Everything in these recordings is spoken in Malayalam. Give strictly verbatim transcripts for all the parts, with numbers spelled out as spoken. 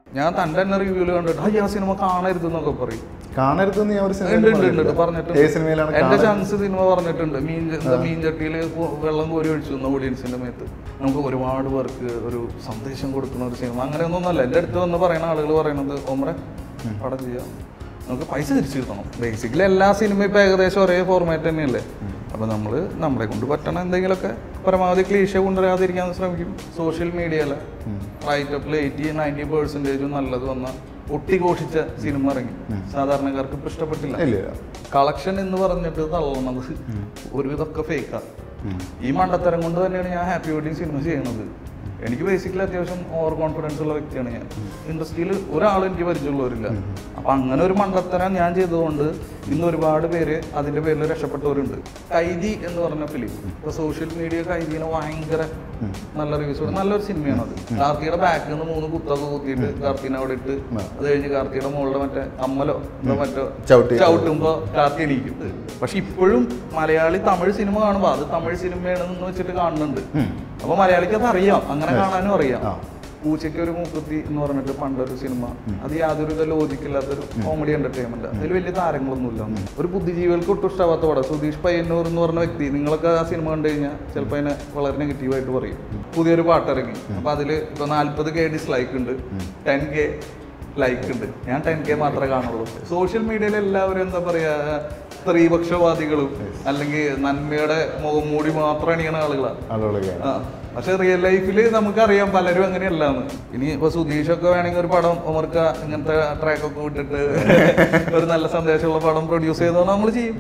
ഞാൻ തൻ്റെ തന്നെ റിവ്യൂല് കണ്ടിട്ട് അയ്യ ആ സിനിമ കാണരുതെന്നൊക്കെ പറയും. കാണരുതെന്ന് ഞാൻ ഒരു പറഞ്ഞിട്ടുണ്ട്. എന്റെ ചാൻസ് സിനിമ പറഞ്ഞിട്ടുണ്ട്. മീൻ മീൻ ചട്ടിയിൽ വെള്ളം കോരി ഒഴിച്ചു തന്ന ഓഡിയൻസിന്റെ മേത്ത് നമുക്ക് ഒരുപാട് പേർക്ക് ഒരു സന്ദേശം കൊടുക്കുന്ന ഒരു സിനിമ അങ്ങനെയൊന്നുമല്ല. എൻ്റെ അടുത്ത് വന്ന് പറയുന്ന ആളുകൾ പറയണത് ഒമ്മറെ പടം ചെയ്യാം, നമുക്ക് പൈസ തിരിച്ചു കിട്ടണം. ബേസിക്കലി എല്ലാ സിനിമയും ഇപ്പം ഏകദേശം ഒരേ ഫോർമാറ്റ് തന്നെയല്ലേ. അപ്പോൾ നമ്മൾ നമ്മളെ കൊണ്ട് പറ്റണ എന്തെങ്കിലുമൊക്കെ പരമാവധി ക്ലീശ കൊണ്ടുവരാതിരിക്കാൻ ശ്രമിക്കും. സോഷ്യൽ മീഡിയയിലെ റൈറ്റപ്പിൽ എയ്റ്റി നയൻറ്റി പെർസെൻറ്റേജും നല്ലത് വന്ന ഒട്ടിഘോഷിച്ച സിനിമ ഇറങ്ങി സാധാരണക്കാർക്ക് ഇപ്പം ഇഷ്ടപ്പെട്ടില്ല. കളക്ഷൻ എന്ന് പറഞ്ഞിട്ട് തള്ളണത് ഒരുവിധമൊക്കെ ഫേക്കാണ്. ഈ മണ്ടത്തരം കൊണ്ട് തന്നെയാണ് ഞാൻ ഹാപ്പി വെഡിങ് സിനിമ ചെയ്യണത്. എനിക്ക് ബേസിക്കലി അത്യാവശ്യം ഓവർ കോൺഫിഡൻസ് ഉള്ള വ്യക്തിയാണ് ഞാൻ. ഇൻഡസ്ട്രിയിൽ ഒരാളും എനിക്ക് പരിചയമുള്ളവരില്ല. അപ്പം അങ്ങനെ ഒരു മണ്ടത്തരം ഞാൻ ചെയ്തതുകൊണ്ട് ഇന്ന് ഒരുപാട് പേര് അതിൻ്റെ പേരിൽ രക്ഷപ്പെട്ടവരുണ്ട്. കൈദി എന്ന് പറഞ്ഞ ഫിലിം ഇപ്പോൾ സോഷ്യൽ മീഡിയ കൈദിനെ ഭയങ്കര നല്ല റിവ്യൂസ്, നല്ലൊരു സിനിമയാണ് അത്. കാർത്തിയുടെ ബാക്കിൽ നിന്ന് മൂന്ന് കുത്തൊക്കെ കുത്തിയിട്ട് കാർത്തിനെ അവിടെ ഇട്ട് അത് കഴിഞ്ഞ് കാർത്തിയുടെ മുകളിൽ മറ്റേ അമ്മലോ മറ്റോ ചവിട്ടുമ്പോൾ കാർത്തി എണീക്കും. പക്ഷെ ഇപ്പോഴും മലയാളി തമിഴ് സിനിമ കാണുമ്പോൾ അത് തമിഴ് സിനിമയാണെന്ന് വെച്ചിട്ട് കാണുന്നുണ്ട്. അപ്പൊ മലയാളിക്ക് അത് അറിയാം, അങ്ങനെ കാണാനും അറിയാം. പൂച്ചയ്ക്ക് ഒരു മൂക്കുത്തി എന്ന് പറഞ്ഞിട്ട് പണ്ടൊരു സിനിമ, അത് യാതൊരു ലോജിക്കില്ലാത്തൊരു കോമഡി എന്റർടൈൻമെന്റ്. അതിൽ വലിയ താരങ്ങളൊന്നുമില്ല. ഒരു ബുദ്ധിജീവികൾക്ക് ഒട്ടും ഇഷ്ടമാവാത്ത പടം. സുധീഷ് പയ്യന്നൂർ എന്ന് പറഞ്ഞ വ്യക്തി, നിങ്ങളൊക്കെ ആ സിനിമ കണ്ടു കഴിഞ്ഞാൽ ചിലപ്പോൾ അതിനെ വളരെ നെഗറ്റീവായിട്ട് പറയും. പുതിയൊരു പാട്ടിറങ്ങി, അപ്പൊ അതിൽ ഇപ്പൊ നാല്പത് കെ ഡിസ്ലൈക്ക് ഉണ്ട്, ടെൻ കെ ലൈക്ക് ഉണ്ട്. ഞാൻ ടെൻ കെ മാത്രമേ കാണുള്ളൂ. സോഷ്യൽ മീഡിയയിൽ എല്ലാവരും എന്താ പറയാ സ്ത്രീപക്ഷവാദികളും അല്ലെങ്കിൽ നന്മയുടെ മുഖം മൂടി മാത്രം അണിയണ ആളുകളാണ്. ആ പക്ഷെ റിയൽ ലൈഫില് നമുക്കറിയാം പലരും അങ്ങനെയല്ലാന്ന്. ഇനി ഇപ്പൊ സുധീഷൊക്കെ വേണമെങ്കിൽ ഒരു പടം ഒമർക്ക ഇങ്ങനത്തെ ട്രാക്കൊക്കെ വിട്ടിട്ട് ഒരു നല്ല സന്ദേശമുള്ള പടം പ്രൊഡ്യൂസ് ചെയ്തോ നമ്മൾ ചെയ്യും.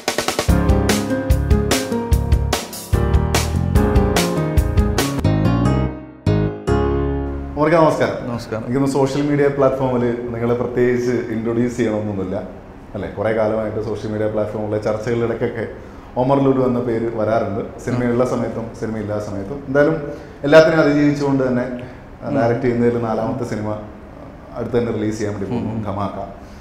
നമസ്കാരം. നമസ്കാരം. എനിക്കൊന്ന് സോഷ്യൽ മീഡിയ പ്ലാറ്റ്ഫോമിൽ നിങ്ങളെ പ്രത്യേകിച്ച് ഇൻട്രൊഡ്യൂസ് ചെയ്യണമെന്നൊന്നുമില്ല അല്ലേ. കുറേ കാലമായിട്ട് സോഷ്യൽ മീഡിയ പ്ലാറ്റ്ഫോമിലെ ചർച്ചകളിടക്കൊക്കെ ഒമർ ലുലു എന്ന പേര് വരാറുണ്ട്. സിനിമയുള്ള സമയത്തും സിനിമയില്ലാത്ത സമയത്തും. എന്തായാലും എല്ലാത്തിനും അതിജീവിച്ചുകൊണ്ട് തന്നെ ഡയറക്റ്റ് ചെയ്യുന്നതിൽ നാലാമത്തെ സിനിമ അടുത്ത് തന്നെ റിലീസ് ചെയ്യാൻ വേണ്ടി പോകുന്നു, ധമാക്ക.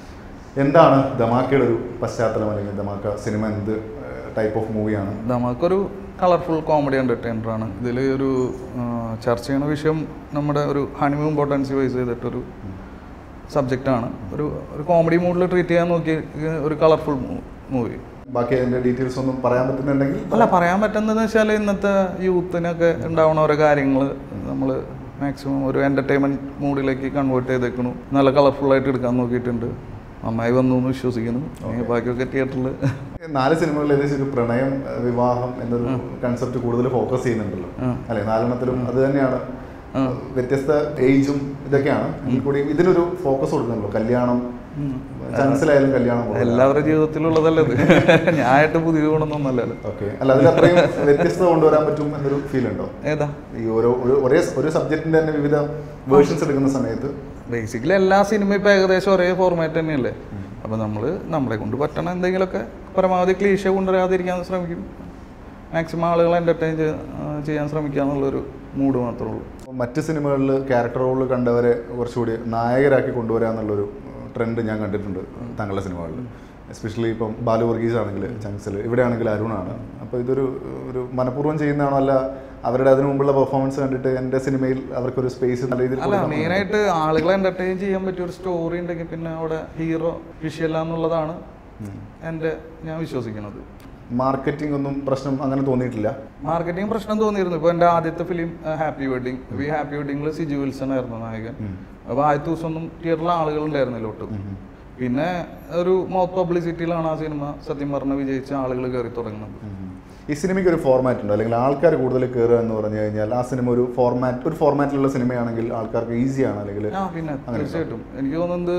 എന്താണ് ധമാക്കയുടെ ഒരു പശ്ചാത്തലം, അല്ലെങ്കിൽ ധമാക്ക സിനിമ എന്ത് ടൈപ്പ് ഓഫ് മൂവിയാണ്? ധമാക്ക ഒരു കളർഫുൾ കോമഡി എൻ്റർടൈനറാണ്. ഇതിൽ ഒരു ചർച്ച ചെയ്യുന്ന വിഷയം നമ്മുടെ ഒരു ഹണിമൂൺ ഇമ്പോർട്ടൻസ് ബേസ് ചെയ്തിട്ടൊരു സബ്ജക്റ്റാണ്. ഒരു ഒരു കോമഡി മൂഡിൽ ട്രീറ്റ് ചെയ്യാൻ നോക്കി ഒരു കളർഫുൾ മൂവി. ബാക്കി അതിൻ്റെ ഡീറ്റെയിൽസ് ഒന്നും പറയാൻ പറ്റുന്നുണ്ടെങ്കിൽ? അല്ല, പറയാൻ പറ്റുന്നതെന്ന് വെച്ചാൽ ഇന്നത്തെ യൂത്തിനൊക്കെ ഉണ്ടാവുന്ന ഓരോ കാര്യങ്ങൾ നമ്മൾ മാക്സിമം ഒരു എൻ്റർടൈൻമെൻറ്റ് മൂഡിലേക്ക് കൺവേർട്ട് ചെയ്തേക്കുന്നു. നല്ല കളർഫുള്ളായിട്ട് എടുക്കാൻ നോക്കിയിട്ടുണ്ട്. നന്നായി വന്നു എന്ന് വിശ്വസിക്കുന്നു. ബാക്കിയൊക്കെ തിയേറ്ററിൽ നാല് സിനിമകളിൽ ഏകദേശം ഒരു പ്രണയം, വിവാഹം എന്നൊരു കൺസെപ്റ്റ് കൂടുതൽ ഫോക്കസ് ചെയ്യുന്നുണ്ടല്ലോ അല്ലെ. നാലെണ്ണത്തിലും അത് തന്നെയാണ്. വ്യത്യസ്ത ഏജും ഇതൊക്കെയാണ് കൂടി ഇതിനൊരു ഫോക്കസ് കൊടുക്കുന്നുള്ളൂ. കല്യാണം, ചാൻസിലായാലും കല്യാണം എല്ലാവരുടെ ജീവിതത്തിലുള്ളതല്ലേ. ഞാനായിട്ട് പുതിയ ഗുണമൊന്നുമല്ലല്ലോ. ഓക്കെ. അല്ല, അതിൽ അത്രയും വ്യത്യസ്തത കൊണ്ടുവരാൻ പറ്റും എന്നൊരു ഫീൽ ഉണ്ടോ? ഏതാ ഈ ഓരോ ഒരേ ഒരു സബ്ജക്റ്റിന്റെ തന്നെ വിവിധ വേർഷൻസ് എടുക്കുന്ന സമയത്ത്? ബേസിക്കലി എല്ലാ സിനിമയും ഇപ്പം ഏകദേശം ഒരേ ഫോർമാറ്റ് തന്നെയല്ലേ. അപ്പോൾ നമ്മൾ നമ്മളെ കൊണ്ട് പറ്റണ എന്തെങ്കിലുമൊക്കെ പരമാവധി ക്ലീശ കൊണ്ടുവരാതിരിക്കാൻ ശ്രമിക്കും. മാക്സിമം ആളുകളെ എൻ്റർടൈൻ ചെയ്യാൻ ശ്രമിക്കുക എന്നുള്ളൊരു മൂഡ് മാത്രമേ ഉള്ളൂ. മറ്റ് സിനിമകളിൽ ക്യാരക്ടർ റോളിൽ കണ്ടവരെ കുറച്ചുകൂടി നായകരാക്കി കൊണ്ടുവരിക എന്നുള്ളൊരു ട്രെൻഡ് ഞാൻ കണ്ടിട്ടുണ്ട് താങ്കളുടെ സിനിമകളിൽ. എസ്പെഷ്യലി ഇപ്പം ബാലു വർഗീസ് ആണെങ്കിൽ ചങ്സിൽ, ഇവിടെയാണെങ്കിൽ അരുണാണ്. അപ്പോൾ ഇതൊരു ഒരു മനഃപൂർവ്വം ചെയ്യുന്നതാണോ, അല്ല അവരുടെ അതിനു മുമ്പുള്ള പെർഫോമൻസ് കണ്ടിട്ട് എൻ്റെ സിനിമയിൽ അവർക്കൊരു സ്പേസ് നല്ല രീതിയിൽ? അല്ല, മെയിനായിട്ട് ആളുകളെ എൻ്റർടൈൻ ചെയ്യാൻ പറ്റിയ ഒരു സ്റ്റോറി ഉണ്ടെങ്കിൽ പിന്നെ അവിടെ ഹീറോ വിഷയമല്ല എന്നുള്ളതാണ് എൻ്റെ ഞാൻ വിശ്വസിക്കുന്നത്. മാർക്കറ്റിംഗ് ഒന്നും പ്രശ്നം അങ്ങനെ തോന്നിയിട്ടില്ല? മാർക്കറ്റിംഗ് പ്രശ്നം തോന്നിയിരുന്നു. ഇപ്പോൾ എൻ്റെ ആദ്യത്തെ ഫിലിം ഹാപ്പി വെഡിങ്, ഈ ഹാപ്പി വെഡിങ്ങിൽ സിജു വിൽസൺ ആയിരുന്നു നായകൻ. അപ്പോൾ ആദ്യത്തെ ദിവസമൊന്നും തിയേറ്ററിൽ ആളുകൾ ഉണ്ടായിരുന്നില്ല ഒട്ടും. പിന്നെ ഒരു മൗത്ത് പബ്ലിസിറ്റിയിലാണ് ആ സിനിമ സത്യം പറഞ്ഞ വിജയിച്ച ആളുകൾ കയറി തുടങ്ങുന്നത്. ഈ സിനിമയ്ക്ക് ഒരു ഫോർമാറ്റ് ഉണ്ടോ, അല്ലെങ്കിൽ ആൾക്കാർ കൂടുതൽ കയറുക എന്ന് പറഞ്ഞു കഴിഞ്ഞാൽ ആ സിനിമ ഒരു ഫോർമാറ്റ് ഒരു ഫോർമാറ്റിലുള്ള സിനിമയാണെങ്കിൽ ആൾക്കാർക്ക് ഈസിയാണ് അല്ലെങ്കിൽ? ആ പിന്നെ തീർച്ചയായിട്ടും എനിക്ക് തോന്നുന്നത്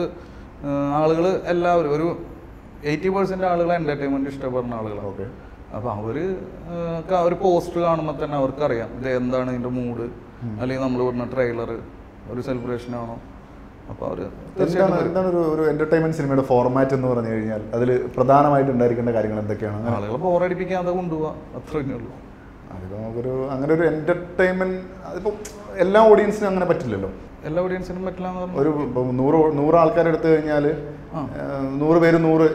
ആളുകൾ എല്ലാവരും ഒരു എയ്റ്റി പെർസെൻറ്റ് ആളുകൾ എൻ്റർടൈൻമെൻറ്റ് ഇഷ്ടപ്പെടുന്ന ആളുകളാണ്. ഓക്കെ. അപ്പോൾ അവർ ഒരു പോസ്റ്റർ കാണുമ്പോൾ തന്നെ അവർക്കറിയാം ഇത് എന്താണ് ഇതിൻ്റെ മൂഡ്, അല്ലെങ്കിൽ നമ്മൾ പറഞ്ഞ ട്രെയിലർ ഒരു സെലിബ്രേഷൻ ആണോ. അപ്പോൾ അവർ എന്താണ് എന്താണ് ഒരു ഒരു എൻ്റർടൈൻമെൻറ്റ് സിനിമയുടെ ഫോർമാറ്റ് എന്ന് പറഞ്ഞു കഴിഞ്ഞാൽ അതിൽ പ്രധാനമായിട്ട് ഉണ്ടായിരിക്കേണ്ട കാര്യങ്ങൾ എന്തൊക്കെയാണ്? ആളുകളെ ബോറടിപ്പിക്കാതെ കൊണ്ടുപോകുക, അത്ര തന്നെയുള്ളൂ. അതിപ്പോൾ നമുക്കൊരു അങ്ങനെ ഒരു എൻ്റർടൈൻമെൻറ്റ് അതിപ്പോൾ എല്ലാ ഓഡിയൻസിനും അങ്ങനെ പറ്റില്ലല്ലോ. എല്ലാ ഓഡിയൻസിനും പറ്റില്ല എന്ന് പറഞ്ഞാൽ ഒരു നൂറ് നൂറ് ആൾക്കാർ എടുത്തു കഴിഞ്ഞാൽ നൂറ് പേര് നൂറ്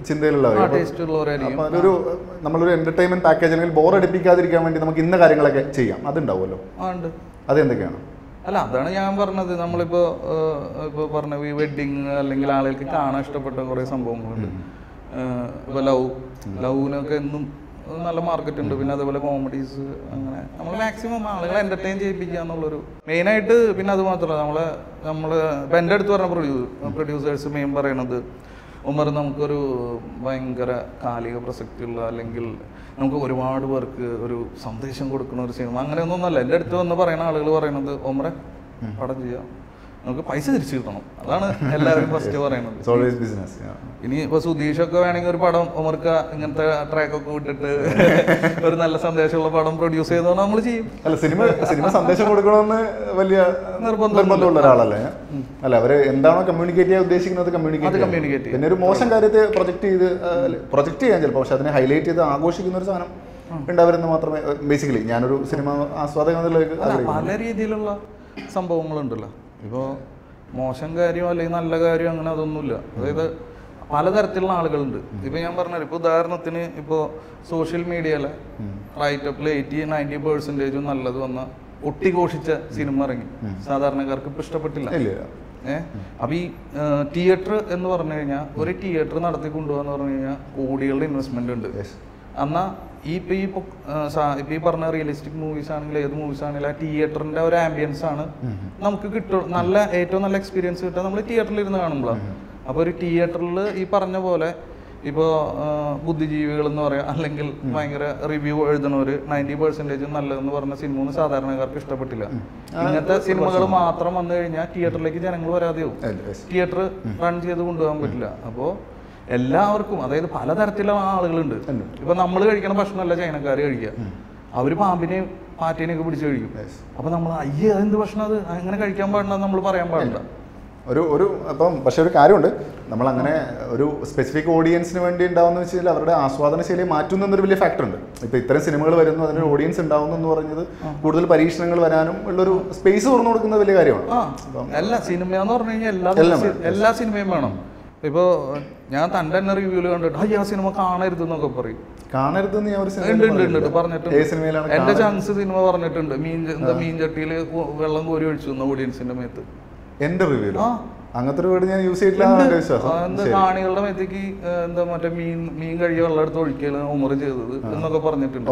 ചിന്തയിലുള്ളവരായിരിക്കും. അപ്പോൾ അതൊരു നമ്മളൊരു എൻ്റർടൈൻമെൻറ്റ് പാക്കേജ് അല്ലെങ്കിൽ ബോർ അടിപ്പിക്കാതിരിക്കാൻ വേണ്ടി നമുക്ക് ഇന്ന കാര്യങ്ങളൊക്കെ ചെയ്യാം, അതുണ്ടാവുമല്ലോ. അതെന്തൊക്കെയാണ്? അല്ല അതാണ് ഞാൻ പറഞ്ഞത്. നമ്മളിപ്പോൾ ഇപ്പോൾ പറഞ്ഞ ഈ വെഡ്ഡിങ് അല്ലെങ്കിൽ ആളുകൾക്ക് കാണാൻ ഇഷ്ടപ്പെട്ട കുറേ സംഭവങ്ങളുണ്ട്. ഇപ്പോൾ ലവ് ലവിനൊക്കെ എന്നും നല്ല മാർക്കറ്റ് ഉണ്ട്. പിന്നെ അതേപോലെ കോമഡീസ്, അങ്ങനെ നമ്മൾ മാക്സിമം ആളുകളെ എൻ്റർടൈൻ ചെയ്യിപ്പിക്കുക എന്നുള്ളൊരു മെയിനായിട്ട്. പിന്നെ അത് മാത്രമല്ല, നമ്മളെ നമ്മൾ ഇപ്പം എൻ്റെ അടുത്ത് പറഞ്ഞ പ്രൊഡ്യൂസ് പ്രൊഡ്യൂസേഴ്സ് മെയിൻ പറയണത്, ഉമർ നമുക്കൊരു ഭയങ്കര കാലിക പ്രസക്തിയുള്ള അല്ലെങ്കിൽ നമുക്ക് ഒരുപാട് പേർക്ക് ഒരു സന്ദേശം കൊടുക്കുന്ന ഒരു സിനിമ അങ്ങനെയൊന്നുമല്ല. എൻ്റെ അടുത്ത് വന്ന് പറയുന്ന ആളുകൾ പറയണത്, ഉമറെ പടം ചെയ്യാം, നമുക്ക് പൈസ തിരിച്ചു കിട്ടണം. അതാണ് എല്ലാവരും ഫസ്റ്റ് പറയുന്നത്. ഇനി ഇപ്പൊ സുധീഷൊക്കെ വേണമെങ്കിൽ ഒരു പടം ഉമർക്ക് ഇങ്ങനത്തെ ട്രാക്കൊക്കെ വിട്ടിട്ട് ഒരു നല്ല സന്ദേശമുള്ള പടം പ്രൊഡ്യൂസ് ചെയ്തോ നമ്മൾ ചെയ്യും. അല്ല, സിനിമ സിനിമ സന്ദേശം കൊടുക്കണമെന്ന് വലിയ നിർബന്ധമുള്ള ഒരാളല്ലേ? അല്ല, അവര് എന്താണോ കമ്മ്യൂണിക്കേറ്റ് ചെയ്യാൻ ഉദ്ദേശിക്കുന്നത് കമ്മ്യൂണിക്കേറ്റ്. പിന്നെ ഒരു മോശം കാര്യത്തെ പ്രൊജക്ട് ചെയ്ത് പ്രൊജക്ട് ചെയ്യാൻ ചിലപ്പോൾ, പക്ഷെ അതിനെ ഹൈലൈറ്റ് ചെയ്ത് ആഘോഷിക്കുന്ന ഒരു സാധനം ഉണ്ടാവരുന്ന് മാത്രമേ ബേസിക്കലി ഞാനൊരു സിനിമ ആസ്വാദകനിലേക്ക്. പല രീതിയിലുള്ള സംഭവങ്ങളുണ്ടല്ലോ. ഇപ്പോൾ മോശം കാര്യം അല്ലെങ്കിൽ നല്ല കാര്യം അങ്ങനെ അതൊന്നുമില്ല. അതായത് പലതരത്തിലുള്ള ആളുകളുണ്ട്. ഇപ്പം ഞാൻ പറഞ്ഞത്, ഇപ്പോൾ ഉദാഹരണത്തിന് ഇപ്പോൾ സോഷ്യൽ മീഡിയയിലെ റൈറ്റപ്പിൽ എയ്റ്റി നയൻറ്റി പെർസെൻറ്റേജും നല്ലത് വന്ന ഒട്ടിഘോഷിച്ച സിനിമ ഇറങ്ങി, സാധാരണക്കാർക്ക് ഇപ്പം ഇഷ്ടപ്പെട്ടില്ല. ഏഹ് അപ്പം ഈ തിയേറ്റർ എന്ന് പറഞ്ഞു കഴിഞ്ഞാൽ, ഒരു തിയേറ്റർ നടത്തി കൊണ്ടുപോകാന്ന് പറഞ്ഞു കഴിഞ്ഞാൽ കോടികളുടെ ഇൻവെസ്റ്റ്മെന്റ് ഉണ്ട്. എന്നാൽ ഈ ഇപ്പം ഈ ഇപ്പം ഈ പറഞ്ഞ റിയലിസ്റ്റിക് മൂവീസ് ആണെങ്കിൽ ഏത് മൂവീസ് ആണെങ്കിലും ആ തിയേറ്ററിന്റെ ഒരു ആംബിയൻസ് ആണ് നമുക്ക് കിട്ടും. നല്ല ഏറ്റവും നല്ല എക്സ്പീരിയൻസ് കിട്ടുക നമ്മൾ തിയേറ്ററിൽ ഇരുന്ന് കാണുമ്പോഴാണ്. അപ്പോൾ ഒരു തിയേറ്ററിൽ ഈ പറഞ്ഞ പോലെ ഇപ്പോൾ ബുദ്ധിജീവികൾ എന്ന് പറയാം, അല്ലെങ്കിൽ ഭയങ്കര റിവ്യൂ എഴുതണവർ നയൻറ്റി പെർസെൻറ്റേജ് നല്ലതെന്ന് പറഞ്ഞ സിനിമ സാധാരണക്കാർക്ക് ഇഷ്ടപ്പെട്ടില്ല. ഇങ്ങനത്തെ സിനിമകൾ മാത്രം വന്നു കഴിഞ്ഞാൽ തിയേറ്ററിലേക്ക് ജനങ്ങൾ വരാതെയാവും. തിയേറ്റർ റൺ ചെയ്ത് കൊണ്ടുപോകാൻ പറ്റില്ല. അപ്പോൾ എല്ലാവർക്കും, അതായത് പലതരത്തിലുള്ള ആളുകളുണ്ട്. ഇപ്പൊ നമ്മൾ കഴിക്കണ ഭക്ഷണമല്ല ചൈനക്കാർ കഴിക്കുക. അവര് പാമ്പിനെയും പാറ്റേനെയൊക്കെ പിടിച്ച് കഴിക്കും. അപ്പൊ നമ്മൾ അയ്യേ അതെന്ത് ഭക്ഷണം, അത് അങ്ങനെ കഴിക്കാൻ പാടില്ല നമ്മൾ പറയാൻ പാടില്ല. ഒരു ഒരു അപ്പം പക്ഷെ ഒരു കാര്യമുണ്ട്, നമ്മൾ അങ്ങനെ ഒരു സ്പെസിഫിക് ഓഡിയൻസിന് വേണ്ടി ഉണ്ടാവുന്ന വെച്ചാൽ അവരുടെ ആസ്വാദന ശൈലിയെ മാറ്റുന്നൊരു വലിയ ഫാക്ടർ ഉണ്ട്. ഇപ്പൊ ഇത്തരം സിനിമകൾ വരുന്നു, അതിനൊരു ഓഡിയൻസ് ഉണ്ടാവുന്നു എന്ന് പറഞ്ഞത് കൂടുതൽ പരീക്ഷണങ്ങൾ വരാനും ഉള്ളൊരു സ്പേസ് തുറന്നു കൊടുക്കുന്ന വലിയ കാര്യമാണ്. എല്ലാ സിനിമ എന്ന് പറഞ്ഞു കഴിഞ്ഞാൽ എല്ലാ എല്ലാ സിനിമയും വേണം. ഇപ്പോൾ ഞാൻ തൻ്റെ തന്നെ റിവ്യൂല് കണ്ടിട്ട് അയ്യ ആ സിനിമ കാണരുത് എന്നൊക്കെ പറയും. കാണരുതെന്ന് ഞാൻ ഒരു പറഞ്ഞിട്ടുണ്ട്. എന്റെ ചാൻസ് സിനിമ പറഞ്ഞിട്ടുണ്ട്, മീൻ എന്താ മീൻ ചട്ടിയിൽ വെള്ളം കോരി ഒഴിച്ചു ഓഡിയൻസിന്റെ മേത്ത്. എന്റെ റിവ്യൂ അങ്ങനത്തെ ഒരു വേർഡ് ഞാൻ യൂസ് ചെയ്തിട്ടില്ല. കാണികളുടെ മേത്തേക്ക് എന്താ മറ്റേ മീൻ മീൻ കഴിയ വെള്ളം എടുത്ത് ഒഴിക്കലാണ് ഉമർ ചെയ്തത് എന്നൊക്കെ പറഞ്ഞിട്ടുണ്ട്.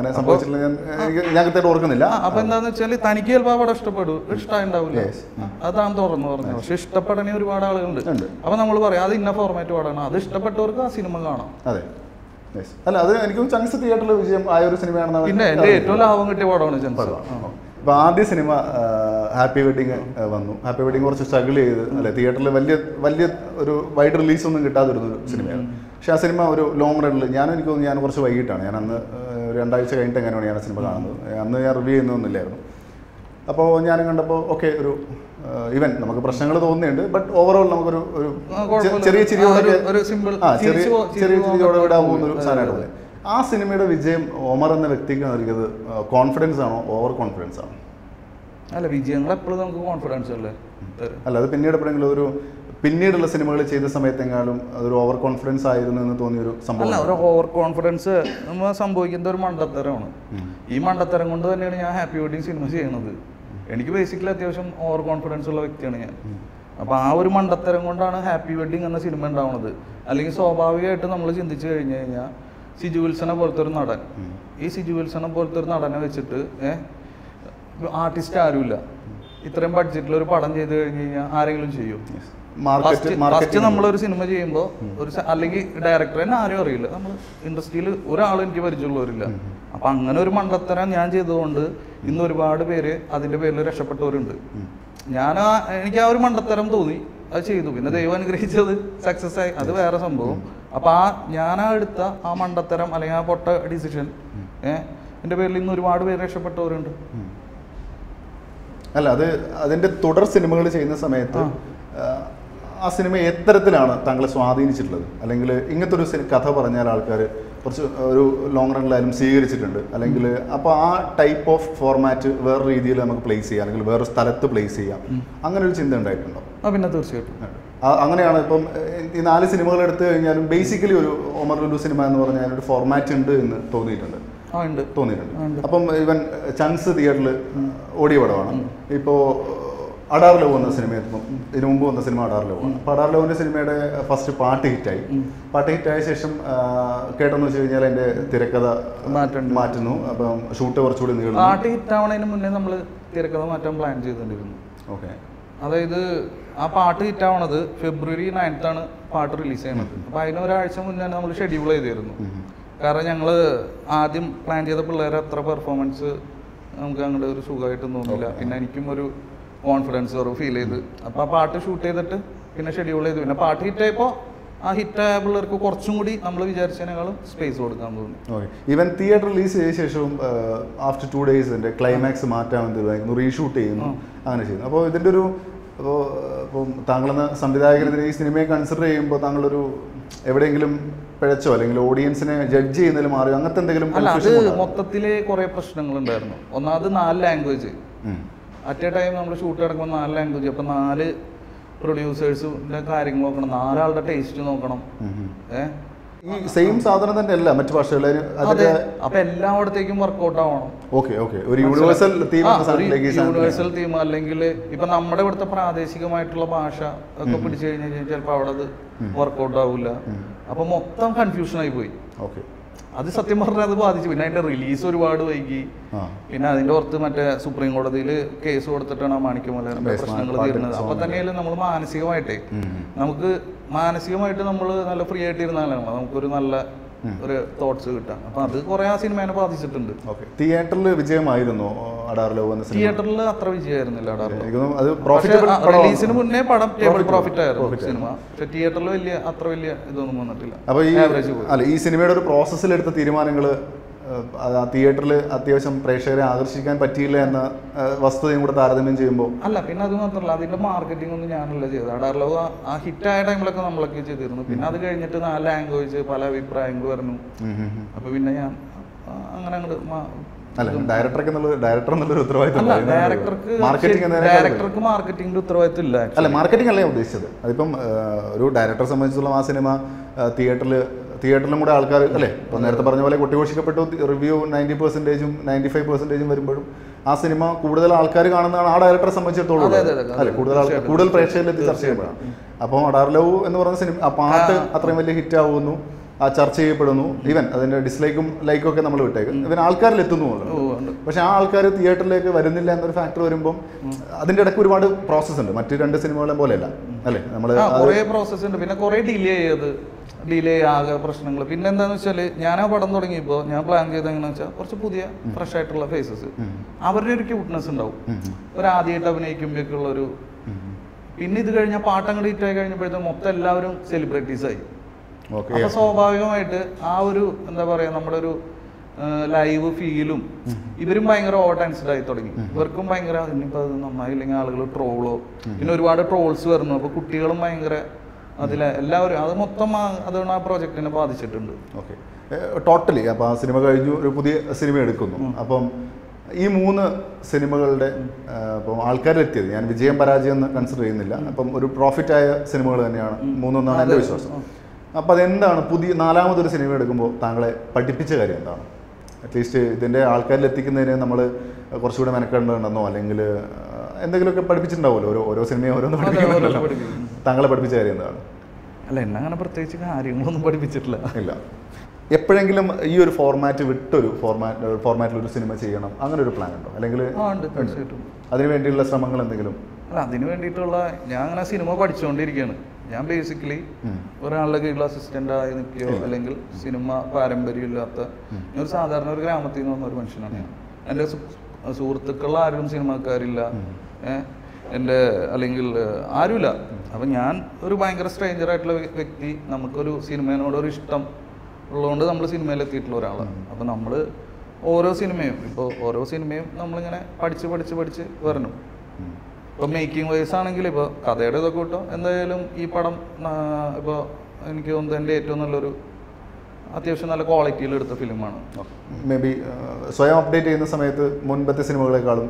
ഓർക്കുന്നില്ല. അപ്പൊ എന്താന്ന് വെച്ചാല് തനിക്ക് ചിലപ്പോൾ അവിടെ ഇഷ്ടപ്പെടും, ഇഷ്ടമുണ്ടാവില്ല, അതാണ് തുറന്നു പറഞ്ഞത്. പക്ഷെ ഇഷ്ടപ്പെടണേ ഒരുപാട് ആളുകളുണ്ട്. അപ്പൊ നമ്മൾ പറയാം അത് ഇന്ന ഫോർമാറ്റ് പാടണം, അത് ഇഷ്ടപ്പെട്ടവർക്ക് ആ സിനിമ കാണാം. അതെ, അല്ല അത് എനിക്ക് ചങ്സ് തിയേറ്ററിലെ വിജയം ആയ ഒരു സിനിമയാണെന്ന്. പിന്നെ എന്റെ ഏറ്റവും ലാഭം കിട്ടിയ പടമാണ് ചങ്സ്. അപ്പോൾ ആദ്യ സിനിമ ഹാപ്പി വെഡിങ് വന്നു. ഹാപ്പി വെഡിങ് കുറച്ച് സ്ട്രഗിൾ ചെയ്ത് അല്ലെ, തിയേറ്ററിൽ വലിയ വലിയ ഒരു വൈഡ് റിലീസൊന്നും കിട്ടാതിരുന്നൊരു സിനിമയാണ്. പക്ഷേ ആ സിനിമ ഒരു ലോങ് റണ്ണിൽ ഞാൻ എനിക്ക് തോന്നുന്നു ഞാൻ കുറച്ച് വൈകിട്ടാണ്, ഞാൻ അന്ന് രണ്ടാഴ്ച കഴിഞ്ഞിട്ട് എങ്ങനെയാണ് ഞാൻ ആ സിനിമ കാണുന്നത്. അന്ന് ഞാൻ റിവ്യൂ ചെയ്യുന്നൊന്നുമില്ലായിരുന്നു. അപ്പോൾ ഞാൻ കണ്ടപ്പോൾ ഓക്കെ ഒരു ഈവൻ നമുക്ക് പ്രശ്നങ്ങൾ തോന്നുന്നുണ്ട്, ബട്ട് ഓവറോൾ നമുക്കൊരു ഒരു ചെറിയ ചിരിയോടെ ആ ചെറിയ ചെറിയ ചിരിയോടെ വിടാൻ പോകുന്നൊരു സാധനമായിട്ട്. ആ സിനിമയുടെ വിജയം ഒമർ എന്ന വ്യക്തിക്ക് നൽകിയത് കോൺഫിഡൻസ് ആണോ ഓവർ കോൺഫിഡൻസ് ആണോ? അല്ല, വിജയങ്ങൾ എപ്പോഴും നമുക്ക് കോൺഫിഡൻസ് അല്ലേ. അല്ല, അത് പിന്നീട് എപ്പോഴെങ്കിലും ഒരു പിന്നീടുള്ള സിനിമകൾ ചെയ്ത സമയത്തെങ്ങാളും അതൊരു ഓവർ കോൺഫിഡൻസ് ആയിരുന്നു എന്ന് തോന്നിയൊരു സംഭവം? അല്ല, ഒരു ഓവർ കോൺഫിഡൻസ് നമ്മൾ സംഭവിക്കുന്ന ഒരു മണ്ടത്തരമാണ്. ഈ മണ്ടത്തരം കൊണ്ട് തന്നെയാണ് ഞാൻ ഹാപ്പി വെഡിങ് സിനിമ ചെയ്യുന്നത്. എനിക്ക് ബേസിക്കലി അത്യാവശ്യം ഓവർ കോൺഫിഡൻസ് ഉള്ള വ്യക്തിയാണ് ഞാൻ. അപ്പോൾ ആ ഒരു മണ്ടത്തരം കൊണ്ടാണ് ഹാപ്പി വെഡിങ് എന്ന സിനിമ ഉണ്ടാവുന്നത്. അല്ലെങ്കിൽ സ്വാഭാവികമായിട്ട് നമ്മൾ ചിന്തിച്ചു കഴിഞ്ഞു കഴിഞ്ഞാൽ സിജു വിൽസനെ പോലത്തെ ഒരു നടൻ, ഈ സിജു വിൽസനെ പോലത്തെ ഒരു നടനെ വെച്ചിട്ട് ഏഹ് ആർട്ടിസ്റ്റ് ആരുമില്ല, ഇത്രയും ബഡ്ജറ്റിൽ ഒരു പടം ചെയ്ത് കഴിഞ്ഞ് കഴിഞ്ഞാൽ ആരെങ്കിലും ചെയ്യും? ഫസ്റ്റ് നമ്മളൊരു സിനിമ ചെയ്യുമ്പോൾ ഒരു അല്ലെങ്കിൽ ഡയറക്ടർ തന്നെ ആരും അറിയില്ല, നമ്മൾ ഇൻഡസ്ട്രിയിൽ ഒരാളും എനിക്ക് പരിചയമുള്ളവരില്ല. അപ്പൊ അങ്ങനെ ഒരു മണ്ടത്തരം ഞാൻ ചെയ്തതുകൊണ്ട് ഇന്ന് ഒരുപാട് പേര് അതിന്റെ പേരിൽ രക്ഷപ്പെട്ടവരുണ്ട്. ഞാൻ എനിക്ക് ആ ഒരു മണ്ടത്തരം തോന്നി, അത് ചെയ്തു. പിന്നെ ദൈവം അനുഗ്രഹിച്ചത് സക്സസ് ആയി, അത് വേറെ സംഭവം. അപ്പൊ ആ ഞാനാ എടുത്ത ആ മണ്ടത്തരം അല്ലെങ്കിൽ ആ പൊട്ട ഡിസിഷൻ ഏഹ് എന്റെ പേരിൽ ഇന്ന് ഒരുപാട് പേര് രക്ഷപ്പെട്ടവരുണ്ട്. അല്ല, അത് അതിന്റെ തുടർ സിനിമകൾ ചെയ്യുന്ന സമയത്ത് ആ സിനിമ എത്തരത്തിലാണ് താങ്കളെ സ്വാധീനിച്ചിട്ടുള്ളത്? അല്ലെങ്കിൽ ഇങ്ങനത്തെ ഒരു കഥ പറഞ്ഞാൽ ആൾക്കാർ കുറച്ച് ഒരു ലോങ് റണ്ണിലായാലും സ്വീകരിച്ചിട്ടുണ്ട്, അല്ലെങ്കിൽ അപ്പോൾ ആ ടൈപ്പ് ഓഫ് ഫോർമാറ്റ് വേറെ രീതിയിൽ നമുക്ക് പ്ലേസ് ചെയ്യാം, അല്ലെങ്കിൽ വേറെ സ്ഥലത്ത് പ്ലേസ് ചെയ്യാം, അങ്ങനെ ഒരു ചിന്ത ഉണ്ടായിട്ടുണ്ടോ? പിന്നെ തീർച്ചയായിട്ടും അങ്ങനെയാണ്. ഇപ്പം ഈ നാല് സിനിമകൾ എടുത്തു കഴിഞ്ഞാലും ബേസിക്കലി ഒരു ഒമർ ലുലു സിനിമ എന്ന് പറഞ്ഞാൽ ഒരു ഫോർമാറ്റ് ഉണ്ട് എന്ന് തോന്നിയിട്ടുണ്ട്. തോന്നിയിട്ടുണ്ട്. അപ്പം ഇവൻ ചൻസ് തിയേറ്ററിൽ ഓടിയ പടമാണ്. ഇപ്പോൾ അഡാർ ലവ് വന്ന സിനിമ, ഇതിനു മുമ്പ് വന്ന സിനിമ അഡാർ ലവ് ആണ്. അപ്പോൾ അഡാർ ലവിൻ്റെ സിനിമയുടെ ഫസ്റ്റ് പാട്ട് ഹിറ്റായി. പാട്ട് ഹിറ്റായ ശേഷം കേട്ടെന്ന് വെച്ച് കഴിഞ്ഞാൽ അതിൻ്റെ തിരക്കഥ മാറ്റുന്നു. അപ്പം ഷൂട്ട് കുറച്ചുകൂടി നീളുന്നു. പാട്ട് ഹിറ്റാവണതിന് മുന്നേ നമ്മൾ തിരക്കഥ മാറ്റാൻ പ്ലാൻ ചെയ്തിട്ടുണ്ടായിരുന്നു. ഓക്കെ. അതായത് ആ പാട്ട് ഹിറ്റാവണത് ഫെബ്രുവരി നയൻത്താണ് പാട്ട് റിലീസ് ചെയ്യുന്നത്. അപ്പോൾ അതിന് ഒരാഴ്ച മുന്നേ നമ്മൾ ഷെഡ്യൂൾ ചെയ്തിരുന്നു. കാരണം ഞങ്ങൾ ആദ്യം പ്ലാൻ ചെയ്ത പിള്ളേരെ അത്ര പെർഫോമൻസ് നമുക്ക് അങ്ങോട്ട് ഒരു സുഖമായിട്ട് തോന്നില്ല. പിന്നെ എനിക്കും ഒരു കോൺഫിഡൻസ് കുറവ് ഫീൽ ചെയ്ത് അപ്പോൾ ആ പാട്ട് ഷൂട്ട് ചെയ്തിട്ട് പിന്നെ ഷെഡ്യൂൾ ചെയ്തു. പിന്നെ പാട്ട് ഹിറ്റായപ്പോൾ ആ ഹിറ്റായ പിള്ളേർക്ക് കുറച്ചും കൂടി നമ്മൾ വിചാരിച്ചതിനേക്കാളും സ്പേസ് കൊടുക്കാൻ തോന്നി. ഓക്കെ. ഈവൻ തിയേറ്റർ റിലീസ് ചെയ്ത ശേഷവും ആഫ്റ്റർ ടു ഡേയ്സ് ഇതിൻ്റെ ക്ലൈമാക്സ് മാറ്റാൻ തീരുമാനിക്കുന്നു, റീഷൂട്ട് ചെയ്യുന്നു, അങ്ങനെ ചെയ്യുന്നു. അപ്പോൾ ഇതിൻ്റെ ഒരു അപ്പോൾ ഇപ്പം താങ്കളെന്ന സംവിധായകനെതിരെ ഈ സിനിമയെ കൺസിഡർ ചെയ്യുമ്പോൾ താങ്കളൊരു എവിടെയെങ്കിലും പിഴച്ചോ അല്ലെങ്കിൽ ഓഡിയൻസിനെ ജഡ്ജ് ചെയ്യുന്നതിൽ മാറിയോ അങ്ങനത്തെ എന്തെങ്കിലും? അല്ല, അത് മൊത്തത്തിൽ കുറേ പ്രശ്നങ്ങളുണ്ടായിരുന്നു. ഒന്നാമത് നാല് ലാംഗ്വേജ് അറ്റ് എ ടൈം നമ്മൾ ഷൂട്ട് നടക്കുമ്പോൾ നാല് ലാംഗ്വേജ്. അപ്പം നാല് പ്രൊഡ്യൂസേഴ്സിൻ്റെ കാര്യങ്ങൾ നോക്കണം, നാലാളുടെ ടേസ്റ്റ് നോക്കണം. ഏഹ് ഈ സെയിം സാധനം തന്നെ അല്ല മറ്റു ഭാഷകളിൽ. അപ്പൊ എല്ലായിടത്തേക്കും വർക്ക്ഔട്ട് ആവണം. Okay okay. ഒരു യൂണിവേഴ്സൽ തീം, യൂണിവേഴ്സൽ തീം അല്ലെങ്കിൽ ഇപ്പൊ നമ്മുടെ ഇവിടുത്തെ പ്രാദേശികമായിട്ടുള്ള ഭാഷ ഒക്കെ പിടിച്ചു കഴിഞ്ഞാൽ ചിലപ്പോൾ അവിടെ അത് വർക്ക്ഔട്ട് ആവില്ല. അപ്പൊ മൊത്തം കൺഫ്യൂഷൻ ആയി പോയി. ഓക്കെ. അത് സത്യം പറഞ്ഞാൽ അത് ബാധിച്ചു. പിന്നെ അതിന്റെ റിലീസ് ഒരുപാട് വൈകി. പിന്നെ അതിന്റെ പുറത്ത് മറ്റേ സുപ്രീം കോടതിയിൽ കേസ് കൊടുത്തിട്ടാണ് ആ മാണിക്യമലയുടെ പ്രശ്നങ്ങൾ തീരുന്നത്. അപ്പൊ തന്നെയല്ലേ നമ്മൾ മാനസികമായിട്ടേ നമുക്ക് മാനസികമായിട്ട് നമ്മൾ നല്ല ഫ്രീ ആയിട്ട് ഇരുന്നാലാണ് നമുക്കൊരു നല്ല ഒരു തോട്ട്സ് കിട്ടാം. അപ്പൊ അത് കുറെ ആ സിനിമേനെ ബാധിച്ചിട്ടുണ്ട്. തിയേറ്ററിൽ വിജയമായിരുന്നു അഡാർ ലവ് എന്ന സിനിമ? തിയേറ്ററിൽ അത്ര വിജയമായിരുന്നില്ല അഡാർ ലവ്. റിലീസിന് മുന്നേ പടം ടേബിൾ പ്രോഫിറ്റ് ആയിരുന്നു സിനിമ. പക്ഷെ തിയേറ്ററിൽ വലിയ അത്ര വലിയ ഇതൊന്നും വന്നിട്ടില്ല. അപ്പൊ ഈ അല്ല ഈ സിനിമയുടെ ഒരു പ്രോസസ്സിലെടുത്ത തീരുമാനങ്ങൾ ആ തിയേറ്ററിൽ അത്യാവശ്യം പ്രേക്ഷകരെ ആകർഷിക്കാൻ പറ്റിയില്ല എന്ന വസ്തുതയും കൂടെ താരതമ്യം ചെയ്യുമ്പോൾ? അല്ല, പിന്നെ അത് മാത്രമല്ല, അതിന്റെ മാർക്കറ്റിംഗ് ഒന്നും ഞാനല്ല ചെയ്തത്. അഡാർ ലവ് ആ ഹിറ്റായ ടൈമിലൊക്കെ നമ്മളൊക്കെ ചെയ്തിരുന്നു. പിന്നെ അത് കഴിഞ്ഞിട്ട് നാല് ലാംഗ്വേജ് പല അഭിപ്രായങ്ങൾ പറഞ്ഞു. അപ്പൊ പിന്നെ ഞാൻ അങ്ങനെ അങ്ങോട്ട് അല്ല ഡയറക്ടർക്ക് ഡയറക്ടർ എന്നുള്ളൊരു ഉത്തരവാദിത്തം ഡയറക്ടർക്ക് ഡയറക്ടർക്ക് മാർക്കറ്റിംഗിന്റെ ഉത്തരവാദിത്തം ഇല്ല. അല്ല, മാർക്കറ്റിംഗ് അല്ല ഞാൻ ഉദ്ദേശിച്ചത്. അതിപ്പം ഒരു ഡയറക്ടറെ സംബന്ധിച്ചുള്ള ആ സിനിമ തിയേറ്ററിൽ തിയേറ്ററിലും കൂടെ ആൾക്കാർ അല്ലേ ഇപ്പം നേരത്തെ പറഞ്ഞ പോലെ കൊട്ടിഘോഷിക്കപ്പെട്ടു. റിവ്യൂ നയൻറ്റി പെർസെൻറ്റേജും നയൻറ്റി ഫൈവ് പെർസെൻറ്റേജും വരുമ്പോഴും ആ സിനിമ കൂടുതൽ ആൾക്കാർ കാണുന്നതാണ് ആ ഡയറക്ടറെ സംബന്ധിച്ചിടത്തോളം അല്ലെ കൂടുതൽ ആൾക്കാർ കൂടുതൽ പ്രേക്ഷകരിലെത്തി ചർച്ച ചെയ്യപ്പെടാം. അപ്പം അഡാർ ലവ് എന്ന് പറയുന്ന സിനിമ ആ പാട്ട് അത്രയും വലിയ ഹിറ്റ് ആവുന്നു, ആ ചർച്ച ചെയ്യപ്പെടുന്നു. ഈവൻ അതിൻ്റെ ഡിസ്ലൈക്കും ലൈക്കും ഒക്കെ നമ്മൾ വിട്ടേക്കും, ഇവൻ ആൾക്കാരിൽ എത്തുന്നുള്ളൂ. പക്ഷെ ആ ആൾക്കാർ തിയേറ്ററിലേക്ക് വരുന്നില്ല എന്നൊരു ഫാക്ടർ വരുമ്പം അതിൻ്റെ ഇടയ്ക്ക് ഒരുപാട് പ്രോസസ്സ് ഉണ്ട്. മറ്റു രണ്ട് സിനിമകളെ പോലെയല്ല അല്ലേ? നമ്മൾ കുറേ പ്രോസസ്സ് ഉണ്ട്. പിന്നെ കുറേ ഡിലേ ചെയ്ത് ഡിലേ ആകെ പ്രശ്നങ്ങൾ. പിന്നെ എന്താണെന്ന് വെച്ചാൽ ഞാൻ ആ പടം തുടങ്ങിയപ്പോൾ ഞാൻ പ്ലാൻ ചെയ്ത് എങ്ങനെയാണെന്ന് വെച്ചാൽ കുറച്ച് പുതിയ ഫ്രഷ് ആയിട്ടുള്ള ഫേസസ്, അവരുടെ ഒരു ക്യൂട്ട്നെസ് ഉണ്ടാവും ഒരു ആദ്യമായിട്ട് അഭിനയിക്കുമ്പോഴേക്കുള്ള ഒരു. പിന്നെ ഇത് കഴിഞ്ഞാൽ പാട്ടങ്ങൾ ഹിറ്റായി കഴിഞ്ഞപ്പോഴത്തേക്കും മൊത്തം എല്ലാവരും സെലിബ്രിറ്റീസ് ആയി. അപ്പൊ സ്വാഭാവികമായിട്ട് ആ ഒരു എന്താ പറയാ നമ്മുടെ ഒരു ലൈവ് ഫീലും ഇവരും ഭയങ്കര ഓവർ ടെൻസ്ഡ് ആയി തുടങ്ങി. ഇവർക്കും ഭയങ്കര ഇനിയിപ്പോൾ അത് നന്നായില്ലെങ്കിൽ ആളുകൾ ട്രോളോ, പിന്നെ ഒരുപാട് ട്രോൾസ് വരുന്നു. അപ്പൊ കുട്ടികളും ഭയങ്കര അതിലെ എല്ലാവരും അത് മൊത്തം അതുകൊണ്ട് ആ പ്രോജക്റ്റിനെ ബാധിച്ചിട്ടുണ്ട്. ഓക്കെ. ടോട്ടലി അപ്പോൾ ആ സിനിമ കഴിഞ്ഞു ഒരു പുതിയ സിനിമ എടുക്കുന്നു. അപ്പം ഈ മൂന്ന് സിനിമകളുടെ അപ്പം ആൾക്കാരിലെത്തിയത് ഞാൻ വിജയം പരാജയം എന്ന് കൺസിഡർ ചെയ്യുന്നില്ല. അപ്പം ഒരു പ്രോഫിറ്റായ സിനിമകൾ തന്നെയാണ് മൂന്നൊന്നാണ് എൻ്റെ വിശ്വാസം. അപ്പോൾ അതെന്താണ് പുതിയ നാലാമതൊരു സിനിമ എടുക്കുമ്പോൾ താങ്കളെ പഠിപ്പിച്ച കാര്യം എന്താണ്? അറ്റ്ലീസ്റ്റ് ഇതിൻ്റെ ആൾക്കാരിലെത്തിക്കുന്നതിന് നമ്മൾ കുറച്ചുകൂടെ മെനക്കെടേണ്ടതെന്നോ അല്ലെങ്കിൽ എന്തെങ്കിലുമൊക്കെ പഠിപ്പിച്ചിട്ടുണ്ടാവുമല്ലോ? ഓരോ ഓരോ സിനിമയും ഓരോന്ന് പഠിക്കുന്നുണ്ടല്ലോ. താങ്കളെ പഠിപ്പിച്ച കാര്യം എന്താണ്? അല്ല, എന്നെ അങ്ങനെ പ്രത്യേകിച്ച് കാര്യങ്ങളൊന്നും പഠിപ്പിച്ചിട്ടില്ല. ഇല്ല. എപ്പോഴെങ്കിലും ഈ ഒരു ഫോർമാറ്റ് വിട്ടൊരു ഫോർമാറ്റ് ഫോർമാറ്റിൽ ഒരു സിനിമ ചെയ്യണം അങ്ങനെ ഒരു പ്ലാൻ ഉണ്ടോ? അല്ലെങ്കിൽ അതിനു വേണ്ടിയുള്ള ശ്രമങ്ങൾ എന്തെങ്കിലും? അല്ല, അതിന് വേണ്ടിയിട്ടുള്ള ഞാൻ അങ്ങനെ സിനിമ പഠിച്ചുകൊണ്ടിരിക്കുകയാണ്. ഞാൻ ബേസിക്കലി ഒരാളുടെ കീഴിൽ അസിസ്റ്റന്റ് ആയി നിൽക്കുകയോ അല്ലെങ്കിൽ സിനിമ പാരമ്പര്യം ഇല്ലാത്ത ഒരു സാധാരണ ഒരു ഗ്രാമത്തിൽ നിന്ന് വന്ന ഒരു മനുഷ്യനാണ് ഞാൻ. എൻ്റെ സുഹൃത്തുക്കൾ ആരും സിനിമക്കാരില്ല, ഏഹ് എൻ്റെ അല്ലെങ്കിൽ ആരുമില്ല. അപ്പം ഞാൻ ഒരു ഭയങ്കര സ്ട്രേഞ്ചർ ആയിട്ടുള്ള വ്യക്തി. നമുക്കൊരു സിനിമയോടൊരു ഇഷ്ടം ഉള്ളതുകൊണ്ട് നമ്മൾ സിനിമയിലെത്തിയിട്ടുള്ള ഒരാളാണ്. അപ്പം നമ്മൾ ഓരോ സിനിമയും ഇപ്പോൾ ഓരോ സിനിമയും നമ്മളിങ്ങനെ പഠിച്ച് പഠിച്ച് പഠിച്ച് വരണം. ഇപ്പോൾ മേക്കിംഗ് വൈസ് ആണെങ്കിൽ ഇപ്പോൾ കഥയുടെ ഇതൊക്കെ കിട്ടും. എന്തായാലും ഈ പടം ഇപ്പോൾ എനിക്ക് തോന്നുന്നത് എൻ്റെ ഏറ്റവും നല്ലൊരു അത്യാവശ്യം നല്ല ക്വാളിറ്റിയിൽ എടുത്ത ഫിലിമാണ്. മേ ബി സ്വയം അപ്ഡേറ്റ് ചെയ്യുന്ന സമയത്ത് മുൻപത്തെ സിനിമകളെക്കാളും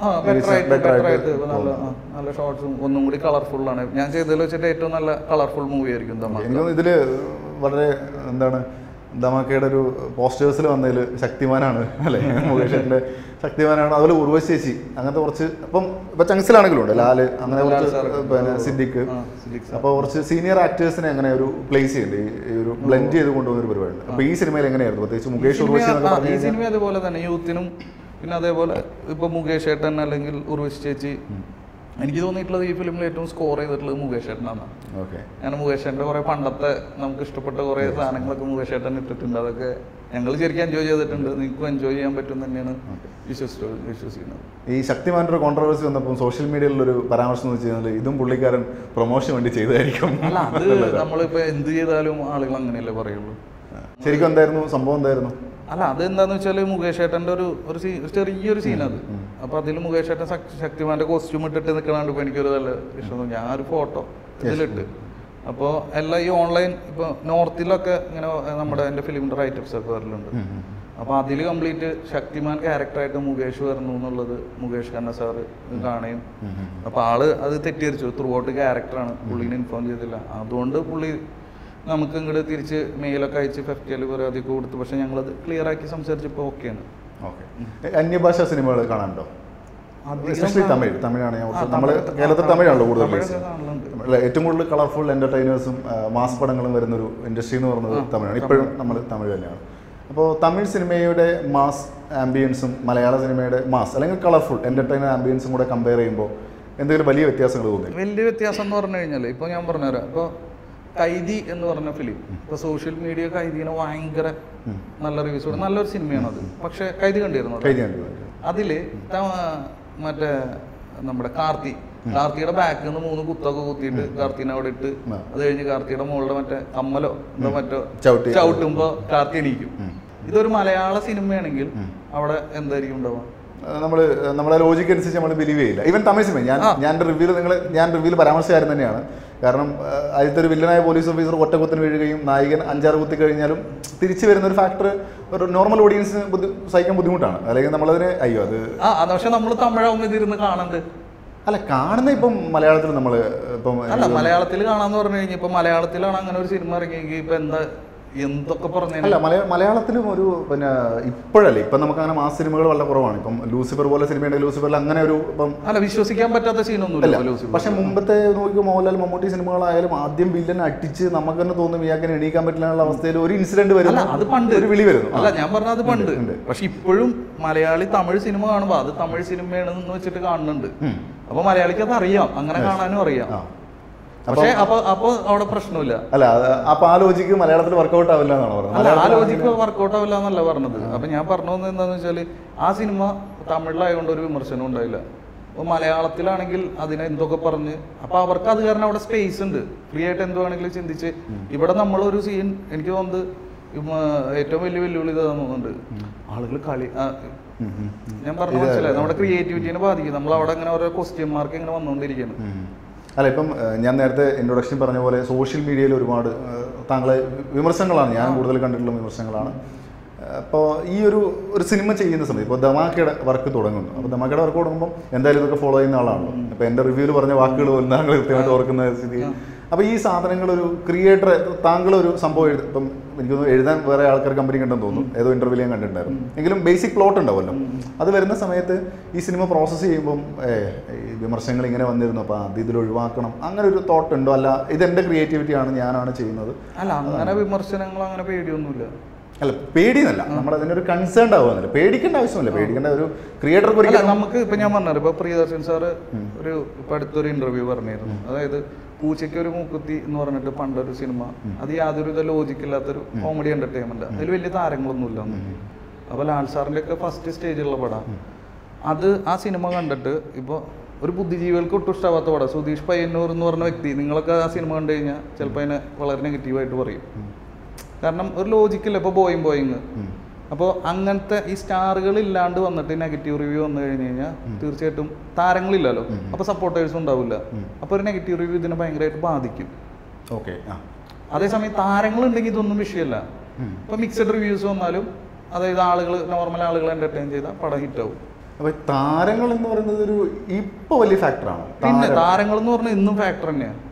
നല്ല നല്ല ഷോർട്സും ഒന്നും കൂടി കളർഫുള്ളാണ്. ഞാൻ ചെയ്തതിൽ വെച്ചിട്ട് ഏറ്റവും നല്ല കളർഫുൾ മൂവി ആയിരിക്കും. ഇതിൽ വളരെ എന്താണ് ധമാക്കയുടെ ഒരു പോസ്റ്റേഴ്സിൽ വന്നതിൽ ശക്തിമാനാണ് അല്ലേ, മുകേഷിന്റെ ശക്തിമാനാണ്, അതുപോലെ ഉർവശി ചേച്ചി, അങ്ങനത്തെ കുറച്ച് ഇപ്പം ഇപ്പൊ ചങ്സിലാണെങ്കിലും ഉണ്ട് ലാല്, അങ്ങനെ കുറച്ച് പിന്നെ സിദ്ദിഖ്, അപ്പോൾ കുറച്ച് സീനിയർ ആക്ടേഴ്സിനെ അങ്ങനെ ഒരു പ്ലേസ് ചെയ്യുന്നുണ്ട്, ഈ ഒരു ബ്ലെൻഡ് ചെയ്ത് കൊണ്ടുപോകുന്ന ഒരു പരിപാടി. അപ്പൊ ഈ സിനിമയിൽ എങ്ങനെയായിരുന്നു പ്രത്യേകിച്ച് മുകേഷ് ഉർവശി? ഈ സിനിമ അതുപോലെ തന്നെ യൂത്തിനും, പിന്നെ അതേപോലെ ഇപ്പൊ മുകേഷ് ഏട്ടൻ അല്ലെങ്കിൽ ഉർവശി ചേച്ചി, എനിക്ക് തോന്നിയിട്ടുള്ളത് ഈ ഫിലിമിൽ ഏറ്റവും സ്കോർ ചെയ്തിട്ടുള്ളത് മുകേഷ് ഏട്ടനാണ്. ഞാൻ മുകേഷ് ഏട്ടൻ്റെ കുറെ പണ്ടത്തെ നമുക്ക് ഇഷ്ടപ്പെട്ട കുറെ സാധനങ്ങളൊക്കെ മുകേഷ് ഏട്ടൻ ഇട്ടിട്ടുണ്ട്. അതൊക്കെ ഞങ്ങൾ ശരിക്കും എൻജോയ് ചെയ്തിട്ടുണ്ട്. നിങ്ങൾക്കും എൻജോയ് ചെയ്യാൻ പറ്റും തന്നെയാണ് വിശ്വസിച്ചു വിശ്വസിക്കുന്നത്. ഈ ശക്തിമാൻ്റെ ഒരു കോൺട്രവേഴ്സി വന്നപ്പോൾ സോഷ്യൽ മീഡിയയിലൊരു പരാമർശം എന്ന് വെച്ച് കഴിഞ്ഞാൽ ഇതും പുള്ളിക്കാരൻ പ്രൊമോഷൻ വേണ്ടി ചെയ്തതായിരിക്കും. അല്ല, അത് നമ്മളിപ്പോൾ എന്ത് ചെയ്താലും ആളുകൾ അങ്ങനെയല്ലേ പറയുള്ളൂ. ശരിക്കും എന്തായിരുന്നു സംഭവം? എന്തായിരുന്നു? അല്ല, അത് എന്താന്ന് വെച്ചാൽ മുകേഷ് ഏട്ടൻ്റെ ഒരു ഒരു സീ ചെറിയൊരു സീനത്. അപ്പോൾ അതിൽ മുകേഷ് ഏട്ടൻ ശക്തിമാൻ്റെ കോസ്റ്റ്യൂം ഇട്ടിട്ട് നിൽക്കണാണ്ട് ഇപ്പോൾ എനിക്കൊരു നല്ല ഇഷ്ടം. ഞാൻ ഒരു ഫോട്ടോ ഇതിലിട്ട്, അപ്പോൾ എല്ലാം ഈ ഓൺലൈൻ ഇപ്പോൾ നോർത്തിലൊക്കെ ഇങ്ങനെ നമ്മുടെ എൻ്റെ ഫിലിമിൻ്റെ റൈറ്റപ്സ് ഒക്കെ വരലുണ്ട്. അപ്പോൾ അതിൽ കംപ്ലീറ്റ് ശക്തിമാൻ ക്യാരക്ടറായിട്ട് മുകേഷ് വരുന്നു എന്നുള്ളത് മുകേഷ് ഖന്ന സാറ് കാണുകയും, അപ്പോൾ ആള് അത് തെറ്റിദ്ധരിച്ചു. ത്രൂ ഔട്ട് ക്യാരക്ടറാണ്, പുള്ളീനെ ഇൻഫോം ചെയ്തില്ല. അതുകൊണ്ട് പുള്ളി നമുക്ക് ഇങ്ങോട്ട് തിരിച്ച് മെയിലൊക്കെ അയച്ച് ഫെഫ്റ്റിയിൽ പരാതി കൊടുത്തു. പക്ഷെ ഞങ്ങളത് ക്ലിയർ ആക്കി സംസാരിച്ചപ്പോൾ ഓക്കെയാണ്. ഓക്കെ. അന്യഭാഷാ സിനിമകൾ കാണാനുണ്ടോ? എസ്പെഷ്യലി തമിഴ് തമിഴാണ് ഞാൻ നമ്മൾ കേരളത്തിൽ തമിഴാണല്ലോ കൂടുതൽ. ഏറ്റവും കൂടുതൽ കളർഫുൾ എൻ്റർടൈനേഴ്സും മാസ് പടങ്ങളും വരുന്നൊരു ഇൻഡസ്ട്രി എന്ന് പറയുന്നത് തമിഴാണ്. ഇപ്പോഴും നമ്മൾ തമിഴ് തന്നെയാണ്. അപ്പോൾ തമിഴ് സിനിമയുടെ മാസ് ആംബിയൻസും മലയാള സിനിമയുടെ മാസ് അല്ലെങ്കിൽ കളർഫുൾ എൻ്റർടൈനർ ആംബിയൻസും കൂടെ കമ്പയർ ചെയ്യുമ്പോൾ എന്തെങ്കിലും വലിയ വ്യത്യാസങ്ങൾ തോന്നി? വലിയ വ്യത്യാസം എന്ന് പറഞ്ഞു കഴിഞ്ഞാൽ ഇപ്പോൾ ഞാൻ പറഞ്ഞുതരാം. ഇപ്പോൾ കൈദി എന്ന് പറഞ്ഞ ഫിലിം ഇപ്പോൾ സോഷ്യൽ മീഡിയ കൈദിനെ ഭയങ്കര നല്ല റിവ്യൂസ്, നല്ലൊരു സിനിമയാണ് അത്. പക്ഷെ കൈദി കണ്ടിരുന്നു. അതില് മറ്റേ നമ്മുടെ കാർത്തി കാർത്തിയുടെ ബാക്കിൽ നിന്ന് മൂന്ന് കുത്തൊക്കെ കുത്തിയിട്ട് കാർത്തിനെ അവിടെ ഇട്ട്, അത് കഴിഞ്ഞ് കാർത്തിയുടെ മുകളുടെ മറ്റേ കമ്മലോ എന്തോ മറ്റോ ചവിട്ടുമ്പോ കാർത്തി എണീക്കും. ഇതൊരു മലയാള സിനിമയാണെങ്കിൽ അവിടെ എന്തായിരിക്കും ഉണ്ടാവുക? നമ്മൾ നമ്മുടെ ലോജിക്ക് അനുസരിച്ച് നമ്മൾ ബിലീവ് ചെയ്യില്ല. ഈവൻ തമിഴ് സിനിമ ഞാൻ ഞാൻ റിവ്യൂല് നിങ്ങൾ ഞാൻ റിവ്യൂല് പരാമർശകാരൻ തന്നെയാണ്. കാരണം ആദ്യത്തെ ഒരു വില്ലനായ പോലീസ് ഓഫീസർ ഒറ്റക്കുത്തിന് വീഴുകയും നായകൻ അഞ്ചാറ് കുത്തി കഴിഞ്ഞാലും തിരിച്ചു വരുന്ന ഒരു ഫാക്ടർ ഒരു നോർമൽ ഓഡിയൻസിന് സഹിക്കാൻ ബുദ്ധിമുട്ടാണ്. അല്ലെങ്കിൽ നമ്മളതിനെ അയ്യോ അത് പക്ഷെ നമ്മൾ തമിഴാവുമ്പോൾ ഇതിരുന്ന് കാണുന്നത് അല്ല കാണുന്ന ഇപ്പം മലയാളത്തിൽ നമ്മൾ ഇപ്പം അല്ല മലയാളത്തിൽ കാണാന്ന് പറഞ്ഞു കഴിഞ്ഞാൽ ഇപ്പം മലയാളത്തിലാണ് അങ്ങനെ ഒരു സിനിമ ഇറങ്ങിയെങ്കിൽ ഇപ്പം എന്താ എന്തൊക്കെ പറഞ്ഞു? അല്ല മലയാ മലയാളത്തിലും ഒരു പിന്നെ ഇപ്പോഴല്ലേ ഇപ്പം നമുക്ക് അങ്ങനെ മാസ് സിനിമകൾ വളരെ കുറവാണ്. ഇപ്പം ലൂസിഫർ പോലെ സിനിമയുണ്ട്, ലൂസിഫറിൽ അങ്ങനെ ഒരു ഇപ്പം അല്ല വിശ്വസിക്കാൻ പറ്റാത്ത സീനൊന്നുമില്ല. പക്ഷെ മുമ്പത്തെ നോക്കി മോഹൻലാൽ മമ്മൂട്ടി സിനിമകളായാലും ആദ്യം വില്ലൻ അടിച്ച് നമുക്ക് തന്നെ തോന്നും ഇയാൾക്ക് എണീക്കാൻ പറ്റില്ല അവസ്ഥയിൽ ഒരു ഇൻസിഡന്റ് വരും. അത് പണ്ട് ഒരു വിളി വരുന്നു. അല്ല ഞാൻ പറഞ്ഞത് അത് പണ്ട്. പക്ഷെ ഇപ്പോഴും മലയാളി തമിഴ് സിനിമ കാണുമ്പോൾ അത് തമിഴ് സിനിമയാണെന്ന് വെച്ചിട്ട് കാണുന്നുണ്ട്. അപ്പൊ മലയാളിക്ക് അത് അറിയാം, അങ്ങനെ കാണാനും അറിയാം. പക്ഷേ അപ്പൊ അപ്പൊ അവിടെ പ്രശ്നമില്ല. അല്ല അപ്പൊ ആ ലോജിക്ക് മലയാളത്തിൽ വർക്കൗട്ട് ആവില്ല എന്നാണ് പറഞ്ഞത്. ആ ലോജിക്ക് വർക്കൗട്ട് ആവില്ല എന്നല്ല പറഞ്ഞത്. അപ്പൊ ഞാൻ പറഞ്ഞു വന്നത് എന്താന്ന് വെച്ചാല് ആ സിനിമ തമിഴിലായതുകൊണ്ട് ഒരു വിമർശനം ഉണ്ടായില്ല. അപ്പൊ മലയാളത്തിലാണെങ്കിൽ അതിനെ എന്തൊക്കെ പറഞ്ഞ് അപ്പൊ അവർക്ക് അത് കാരണം അവിടെ സ്പേസ് ഉണ്ട്, ഫ്രീ ആയിട്ട് എന്ത് വേണമെങ്കിലും ചിന്തിച്ച്. ഇവിടെ നമ്മളൊരു സീൻ എനിക്ക് തോന്നുന്നത് ഏറ്റവും വലിയ വെല്ലുവിളി ഇതാന്ന് തോന്നുന്നുണ്ട്. ആളുകൾ കളി ഞാൻ പറഞ്ഞു മനസ്സിലായി നമ്മുടെ ക്രിയേറ്റിവിറ്റിനെ ബാധിക്കും. നമ്മൾ അവിടെ അങ്ങനെ ഓരോ ക്വസ്റ്റ്യൻ മാർക്ക് ഇങ്ങനെ വന്നുകൊണ്ടിരിക്കുന്നു. അല്ല ഇപ്പം ഞാൻ നേരത്തെ ഇൻട്രൊഡക്ഷൻ പറഞ്ഞ പോലെ സോഷ്യൽ മീഡിയയിൽ ഒരുപാട് താങ്കളെ വിമർശനങ്ങളാണ് ഞാൻ കൂടുതൽ കണ്ടിട്ടുള്ള വിമർശനങ്ങളാണ്. അപ്പോൾ ഈ ഒരു ഒരു സിനിമ ചെയ്യുന്ന സമയത്ത് ഇപ്പോൾ ധമാക്കയുടെ വർക്ക് തുടങ്ങുന്നു. അപ്പോൾ ധമാക്കയുടെ വർക്ക് തുടങ്ങുമ്പോൾ എന്തായാലും ഇതൊക്കെ ഫോളോ ചെയ്യുന്ന ആളാണല്ലോ. അപ്പോൾ എൻ്റെ റിവ്യൂവിൽ പറഞ്ഞ വാക്കുകൾ പോലും താങ്കൾ കൃത്യമായിട്ട് ഓർക്കുന്ന സ്ഥിതി. അപ്പോൾ ഈ സാധനങ്ങളൊരു ക്രിയേറ്റർ താങ്കളൊരു സംഭവം എഴുതി ഇപ്പം എനിക്കൊന്ന് എഴുതാൻ വേറെ ആൾക്കാർ കമ്പനി കണ്ടെന്ന് തോന്നുന്നു, ഏതോ ഇൻ്റർവ്യൂ ഞാൻ കണ്ടിട്ടുണ്ടായിരുന്നു. എങ്കിലും ബേസിക് പ്ലോട്ട് ഉണ്ടാവുമല്ലോ. അത് വരുന്ന സമയത്ത് ഈ സിനിമ പ്രോസസ്സ് ചെയ്യുമ്പം ഈ വിമർശനങ്ങൾ ഇങ്ങനെ വന്നിരുന്നു, അപ്പോൾ അത് ഇതിൽ ഒഴിവാക്കണം അങ്ങനെ ഒരു തോട്ട് ഉണ്ടോ? അല്ല ഇതെൻ്റെ ക്രിയേറ്റിവിറ്റിയാണ് ഞാനാണ് ചെയ്യുന്നത്? അല്ല അങ്ങനെ വിമർശനങ്ങൾ അങ്ങനെ പേടിയൊന്നുമില്ല. അല്ല പേടിയെന്നല്ല, നമ്മൾ അതിനൊരു കൺസേൺ ആവുന്നില്ല. പേടിക്കേണ്ട ആവശ്യമില്ല. പേടിക്കേണ്ട ഒരു ക്രിയേറ്റർക്ക് ഒരിക്കലും നമുക്ക് ഇപ്പം ഞാൻ പറഞ്ഞത് ഇപ്പോൾ പ്രിയദർശൻ സാറ് ഒരു ഇപ്പം അടുത്തൊരു ഇൻ്റർവ്യൂ പറഞ്ഞിരുന്നു. അതായത് പൂച്ചയ്ക്ക് ഒരു മൂക്കുത്തി എന്ന് പറഞ്ഞിട്ട് പണ്ടൊരു സിനിമ, അത് യാതൊരു വിധ ലോജിക്കില്ലാത്തൊരു കോമഡി എൻ്റർടൈൻമെൻറ്റ്, അതിൽ വലിയ താരങ്ങളൊന്നുമില്ല. അപ്പോൾ ലാൽ സാറിൻ്റെ ഒക്കെ ഫസ്റ്റ് സ്റ്റേജിലുള്ള പടം അത്. ആ സിനിമ കണ്ടിട്ട് ഇപ്പോൾ ഒരു ബുദ്ധിജീവികൾക്ക് ഒട്ടും ഇഷ്ടമാവാത്ത പടം. സുധീഷ് പയ്യന്നൂർ എന്ന് പറഞ്ഞ വ്യക്തി, നിങ്ങളൊക്കെ ആ സിനിമ കണ്ടു കഴിഞ്ഞാൽ ചിലപ്പോൾ അതിനെ വളരെ നെഗറ്റീവായിട്ട് പറയും. കാരണം ഒരു ലോജിക്കില്ല. ഇപ്പോൾ ബോയിങ് ബോയിങ് അപ്പോൾ അങ്ങനത്തെ ഈ സ്റ്റാറുകൾ ഇല്ലാണ്ട് വന്നിട്ട് നെഗറ്റീവ് റിവ്യൂ വന്നു കഴിഞ്ഞ് കഴിഞ്ഞാൽ തീർച്ചയായിട്ടും താരങ്ങളില്ലല്ലോ, അപ്പോൾ സപ്പോർട്ടേഴ്സും ഉണ്ടാവില്ല. അപ്പോൾ ഒരു നെഗറ്റീവ് റിവ്യൂ ഇതിനെ ഭയങ്കരമായിട്ട് ബാധിക്കും. ഓക്കെ. അതേസമയം താരങ്ങളുണ്ടെങ്കിൽ ഇതൊന്നും വിഷയമല്ല. ഇപ്പോൾ മിക്സഡ് റിവ്യൂസ് വന്നാലും അതായത് ആളുകൾ നോർമൽ ആളുകൾ എൻ്റർടൈൻ ചെയ്താൽ പടം ഹിറ്റാവും. അപ്പോൾ താരങ്ങൾ എന്ന് പറയുന്നത് ഒരു ഇപ്പോൾ വലിയ ഫാക്ടറാണ്. പിന്നെ താരങ്ങൾ എന്ന് പറഞ്ഞാൽ ഇന്നും ഫാക്ടർ തന്നെയാണ്.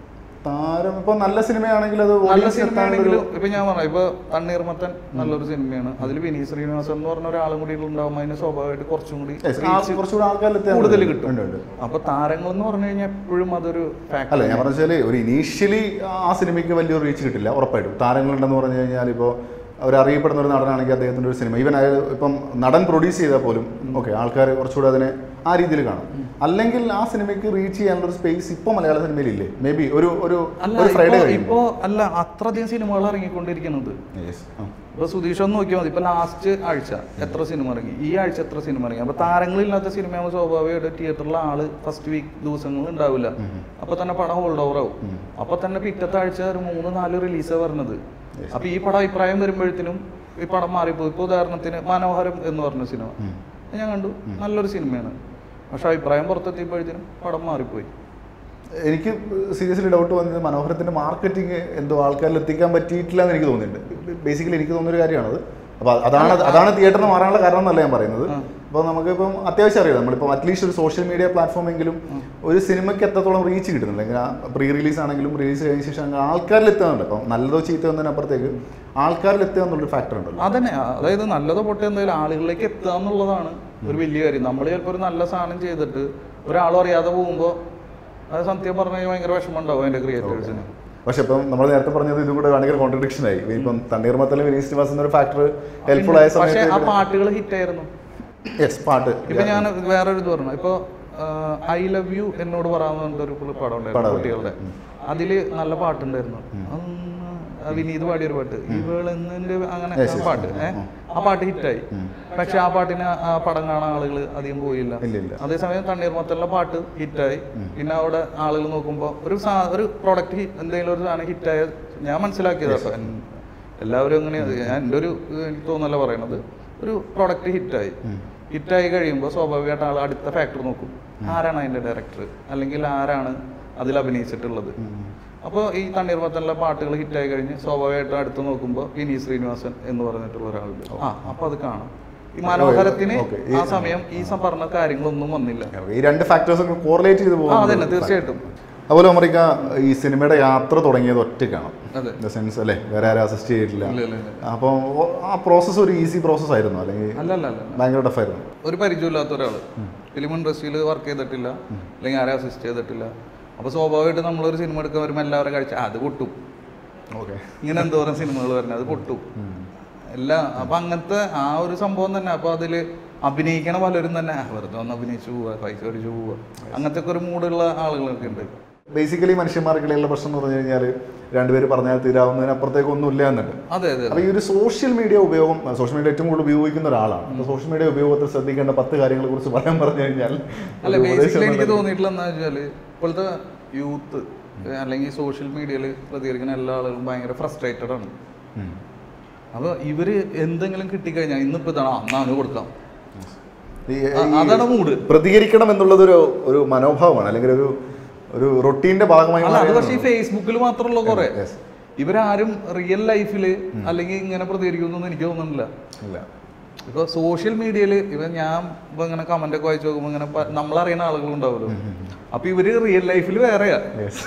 താരം ഇപ്പൊ നല്ല സിനിമയാണെങ്കിൽ അത് നല്ല സിനിമയാണെങ്കിലും ഇപ്പൊ ഞാൻ പറഞ്ഞു ഇപ്പൊ തണ്ണീർമത്തൻ നല്ലൊരു സിനിമയാണ്. അതിൽ വിനീത് ശ്രീനിവാസൻ എന്ന് പറഞ്ഞ ഒരാളും കൂടി ഉണ്ടാവുമ്പോൾ അതിന് സ്വാഭാവികമായിട്ട് കുറച്ചും കൂടി കുറച്ചുകൂടി ആൾക്കാരിലെത്തി കൂടുതൽ കിട്ടും. അപ്പൊ താരങ്ങൾ എന്ന് പറഞ്ഞു കഴിഞ്ഞാൽ എപ്പോഴും അതൊരു ഫാക്ടർ അല്ല. ഞാൻ പറഞ്ഞാല് ഒരു ഇനീഷ്യലി ആ സിനിമയ്ക്ക് വലിയൊരു റീച്ച് കിട്ടില്ല ഉറപ്പായിട്ടും. താരങ്ങളുണ്ടെന്ന് പറഞ്ഞു കഴിഞ്ഞാൽ ഇപ്പോൾ അവർ അറിയപ്പെടുന്ന ഒരു നടനാണെങ്കിൽ അദ്ദേഹത്തിൻ്റെ ഒരു സിനിമ ഈവൻ അയാൾ ഇപ്പം നടൻ പ്രൊഡ്യൂസ് ചെയ്താൽ പോലും ഓക്കെ ആൾക്കാർ കുറച്ചുകൂടെ അതിനെ ആ രീതിയിൽ കാണും. അല്ലെങ്കിൽ ആ സിനിമയ്ക്ക് റീച്ച് ചെയ്യാനുള്ള ഒരു സ്പേസ് ഇപ്പോൾ മലയാള സിനിമയിലില്ലേ? മേ ബി ഒരു ഒരു ഫ്രൈഡേ ഇപ്പോൾ അല്ല അത്രയധികം സിനിമകൾ ഇറങ്ങിക്കൊണ്ടിരിക്കുന്നത്. ഇപ്പൊ സുധീഷ് ഒന്ന് നോക്കിയാൽ മതി. ഇപ്പൊ ലാസ്റ്റ് ആഴ്ച എത്ര സിനിമ ഇറങ്ങി, ഈ ആഴ്ച എത്ര സിനിമ ഇറങ്ങി. അപ്പൊ താരങ്ങളില്ലാത്ത സിനിമയാകുമ്പോൾ സ്വാഭാവികമായിട്ട് തിയേറ്ററിലെ ആള് ഫസ്റ്റ് വീക്ക് ദിവസങ്ങൾ ഉണ്ടാവില്ല. അപ്പൊ തന്നെ പടം ഹോൾഡ് ഓവർ ആവും. അപ്പൊ തന്നെ പിറ്റത്തെ ആഴ്ച ഒരു മൂന്ന് നാല് റിലീസാണ് വരുന്നത്. അപ്പൊ ഈ പടം അഭിപ്രായം വരുമ്പോഴത്തേനും ഈ പടം മാറിപ്പോയി. ഇപ്പൊ ഉദാഹരണത്തിന് മനോഹരം എന്ന് പറഞ്ഞ സിനിമ ഞാൻ കണ്ടു, നല്ലൊരു സിനിമയാണ്. പക്ഷെ അഭിപ്രായം പുറത്തെത്തിയപ്പോഴത്തേനും പടം മാറിപ്പോയി. എനിക്ക് സീരിയസ്ലി ഡൗട്ട് വന്നത് മനോഹരത്തിന്റെ മാർക്കറ്റിംഗ് എന്തോ ആൾക്കാരിൽ എത്തിക്കാൻ പറ്റിയിട്ടില്ല എന്ന് എനിക്ക് തോന്നിയിട്ടുണ്ട്. ബേസിക്കലി എനിക്ക് തോന്നുന്നൊരു കാര്യമാണത്. അപ്പോൾ അതാണ് അതാണ് തിയേറ്ററിന് മാറാനുള്ള കാരണം എന്നല്ല ഞാൻ പറയുന്നത്. അപ്പോൾ നമുക്കിപ്പം അത്യാവശ്യം അറിയാം നമ്മളിപ്പം അറ്റ്ലീസ്റ്റ് ഒരു സോഷ്യൽ മീഡിയ പ്ലാറ്റ്ഫോം എങ്കിലും ഒരു സിനിമയ്ക്ക് എത്രത്തോളം റീച്ച് കിട്ടുന്നുണ്ട്. അല്ലെങ്കിൽ പ്രീ റിലീസ് ആണെങ്കിലും റിലീസ് കഴിഞ്ഞ ശേഷം ആൾക്കാരിൽ എത്തുന്നുണ്ട്. അപ്പം നല്ലതോ ചീത്തോ എന്നതിനപ്പുറത്തേക്ക് ആൾക്കാരിൽ എത്തുക എന്നുള്ളൊരു ഫാക്ടർ ഉണ്ടല്ലോ. അതന്നെ, അതായത് നല്ലതോ പൊട്ടേ എന്തായാലും ആളുകളിലേക്ക് എത്തുക എന്നുള്ളതാണ് ഒരു വലിയ കാര്യം. നമ്മൾ ചിലപ്പോൾ ഒരു നല്ല സാധനം ചെയ്തിട്ട് ഒരാളും അറിയാതെ പോകുമ്പോൾ അത് സത്യം പറഞ്ഞു കഴിഞ്ഞാൽ ഭയങ്കര വിഷമം ഉണ്ടാവും അതിന്റെ ക്രിയേറ്റേഴ്സിന്. പക്ഷെ ഇപ്പം നമ്മൾ നേരത്തെ പറഞ്ഞത് ഇതും കൂടെ ഭയങ്കര കോൺട്രഡിക്ഷൻ ആയി. ഇപ്പം തണ്ണീർമത്തലും വിനീത് ശ്രീനിവാസൻ എന്നൊരു ഫാക്ടർ ഹെൽപ്ഫുൾ ആയ സമയത്ത് ആ പാട്ടുകൾ ഹിറ്റായിരുന്നു. യെസ് പാട്ട്. ഇപ്പൊ ഞാൻ വേറൊരു ഇത് പറഞ്ഞു. ഇപ്പൊ ഐ ലവ് യു എന്നോട് പറയാവുന്ന ഒരു പടം ഉണ്ടായിരുന്നു കുട്ടികളുടെ. അതില് നല്ല പാട്ടുണ്ടായിരുന്നു. വിനീത് പാടിയൊരു പാട്ട് ഇവളെന്നെ അങ്ങനെ പാട്ട് ഏഹ് ആ പാട്ട് ഹിറ്റായി. പക്ഷെ ആ പാട്ടിന് ആ പടം കാണാൻ ആളുകൾ അധികം പോയില്ല. അതേസമയം തണ്ണീർമത്തലിലെ പാട്ട് ഹിറ്റായി. പിന്നെ അവിടെ ആളുകൾ നോക്കുമ്പോൾ ഒരു ഒരു പ്രൊഡക്റ്റ് എന്തെങ്കിലും ഒരു സാധനം ഹിറ്റായ ഞാൻ മനസ്സിലാക്കിയത് കേട്ടോ. എല്ലാവരും അങ്ങനെ ഞാൻ എൻ്റെ ഒരു എനിക്ക് തോന്നല്ല പറയണത്. ഒരു പ്രൊഡക്റ്റ് ഹിറ്റായി ഹിറ്റായി കഴിയുമ്പോൾ സ്വാഭാവികമായിട്ട് ആൾ അടുത്ത ഫാക്ടർ നോക്കും. ആരാണ് അതിൻ്റെ ഡയറക്ടർ അല്ലെങ്കിൽ ആരാണ് അതിൽ അഭിനയിച്ചിട്ടുള്ളത്. അപ്പോൾ ഈ തണ്ണീർമത്തലിലെ പാട്ടുകൾ ഹിറ്റായി കഴിഞ്ഞ് സ്വാഭാവികമായിട്ടും അടുത്ത് നോക്കുമ്പോൾ വിനീത് ശ്രീനിവാസൻ എന്ന് പറഞ്ഞിട്ടുള്ള ഒരാളുണ്ട്. ആ അപ്പൊ അത് കാണാം. ഈ മനോഹരത്തിന് ആ സമയം ഈ പറഞ്ഞ കാര്യങ്ങളൊന്നും വന്നില്ല. ഈ രണ്ട് ഫാക്ടേഴ്സ് കോറിലേറ്റ് ചെയ്ത് പോകും. അതന്നെ തീർച്ചയായിട്ടും. അതുപോലെ അമറിക്ക ഈ സിനിമയുടെ യാത്ര തുടങ്ങിയത് ഒറ്റയ്ക്കാണ്. സെൻസ് അല്ലേ, വേറെ ആരും അസിസ്റ്റ് ചെയ്തിട്ടില്ല. അപ്പോൾ ആ പ്രോസസ്സ് ഒരു ഈസി പ്രോസസ് ആയിരുന്നു അല്ലെങ്കിൽ ഭയങ്കര ടഫായിരുന്നു? ഒരു പരിചയമില്ലാത്ത ഒരാള് ഫിലിം ഇൻഡസ്ട്രിയിൽ വർക്ക് ചെയ്തിട്ടില്ല അല്ലെങ്കിൽ ആരും അസിസ്റ്റ് ചെയ്തിട്ടില്ല. അപ്പോൾ സ്വാഭാവികമായിട്ട് നമ്മളൊരു സിനിമ എടുക്കാൻ വരുമ്പോൾ എല്ലാവരും കഴിച്ച അത് പൊട്ടും. ഓക്കെ ഇങ്ങനെ എന്തോരം സിനിമകൾ വരുന്നത് അത് പൊട്ടും എല്ലാം. അപ്പം അങ്ങനത്തെ ആ ഒരു സംഭവം തന്നെ. അപ്പോൾ അതിൽ അഭിനയിക്കണ പലരും തന്നെ വെറുതെ ഒന്ന് അഭിനയിച്ചു പോവുക, പൈസ അടിച്ചു പോവുക, അങ്ങനത്തെ ഒക്കെ ഒരു മൂടുള്ള ആളുകളൊക്കെ ഉണ്ട്. ബേസിക്കലി മനുഷ്യന്മാർക്കിടയിലുള്ള പ്രശ്നം എന്ന് പറഞ്ഞു കഴിഞ്ഞാൽ രണ്ടുപേര് പറഞ്ഞാൽ തീരാവുന്നതിനപ്പുറത്തേക്ക് ഒന്നും ഇല്ല എന്നുണ്ട്. അതെ അതെ. അപ്പോൾ ഈ ഒരു സോഷ്യൽ മീഡിയ ഉപയോഗം, സോഷ്യൽ മീഡിയ ഏറ്റവും കൂടുതൽ ഉപയോഗിക്കുന്ന ഒരാളാണ്. അപ്പോൾ സോഷ്യൽ മീഡിയ ഉപയോഗത്തിൽ ശ്രദ്ധിക്കേണ്ട പത്ത് കാര്യങ്ങളെ കുറിച്ച് പറയാൻ പറഞ്ഞു കഴിഞ്ഞാൽ അല്ല ബേസിക്കലി എനിക്ക് തോന്നിയിട്ടുള്ള എന്താ വെച്ചാൽ ഇപ്പോഴത്തെ യൂത്ത് അല്ലെങ്കിൽ സോഷ്യൽ മീഡിയയിൽ പ്രതികരിക്കുന്ന എല്ലാ ആളുകളും ഭയങ്കര ഫ്രസ്ട്രേറ്റഡ് ആണ്. അപ്പോൾ ഇവര് എന്തെങ്കിലും കിട്ടിക്കഴിഞ്ഞാൽ ഇന്നിപ്പോൾ ഇതാണ് അന്നാണ് കൊടുക്കാം, അതാണ് മൂഡ്. പ്രതികരിക്കണം എന്നുള്ളതൊരു ഒരു മനോഭാവമാണ് അല്ലെങ്കിൽ ഒരു ഒരു റൊട്ടീന്റെ ഭാഗമായി. അത് പക്ഷേ ഈ ഫേസ്ബുക്കിൽ മാത്രമുള്ള കുറെ ഇവരാരും റിയൽ ലൈഫില് അല്ലെങ്കിൽ ഇങ്ങനെ പ്രതികരിക്കുന്നൊന്നും എനിക്ക് തോന്നുന്നില്ല. ഇപ്പൊ സോഷ്യൽ മീഡിയയിൽ ഇവ ഞാൻ ഇപ്പൊ ഇങ്ങനെ കമന്റ് ഒക്കെ വായിച്ചു നോക്കുമ്പോൾ ഇങ്ങനെ നമ്മളറിയുന്ന ആളുകളുണ്ടാവുമല്ലോ. അപ്പൊ ഇവര് റിയൽ ലൈഫിൽ വേറെയാ,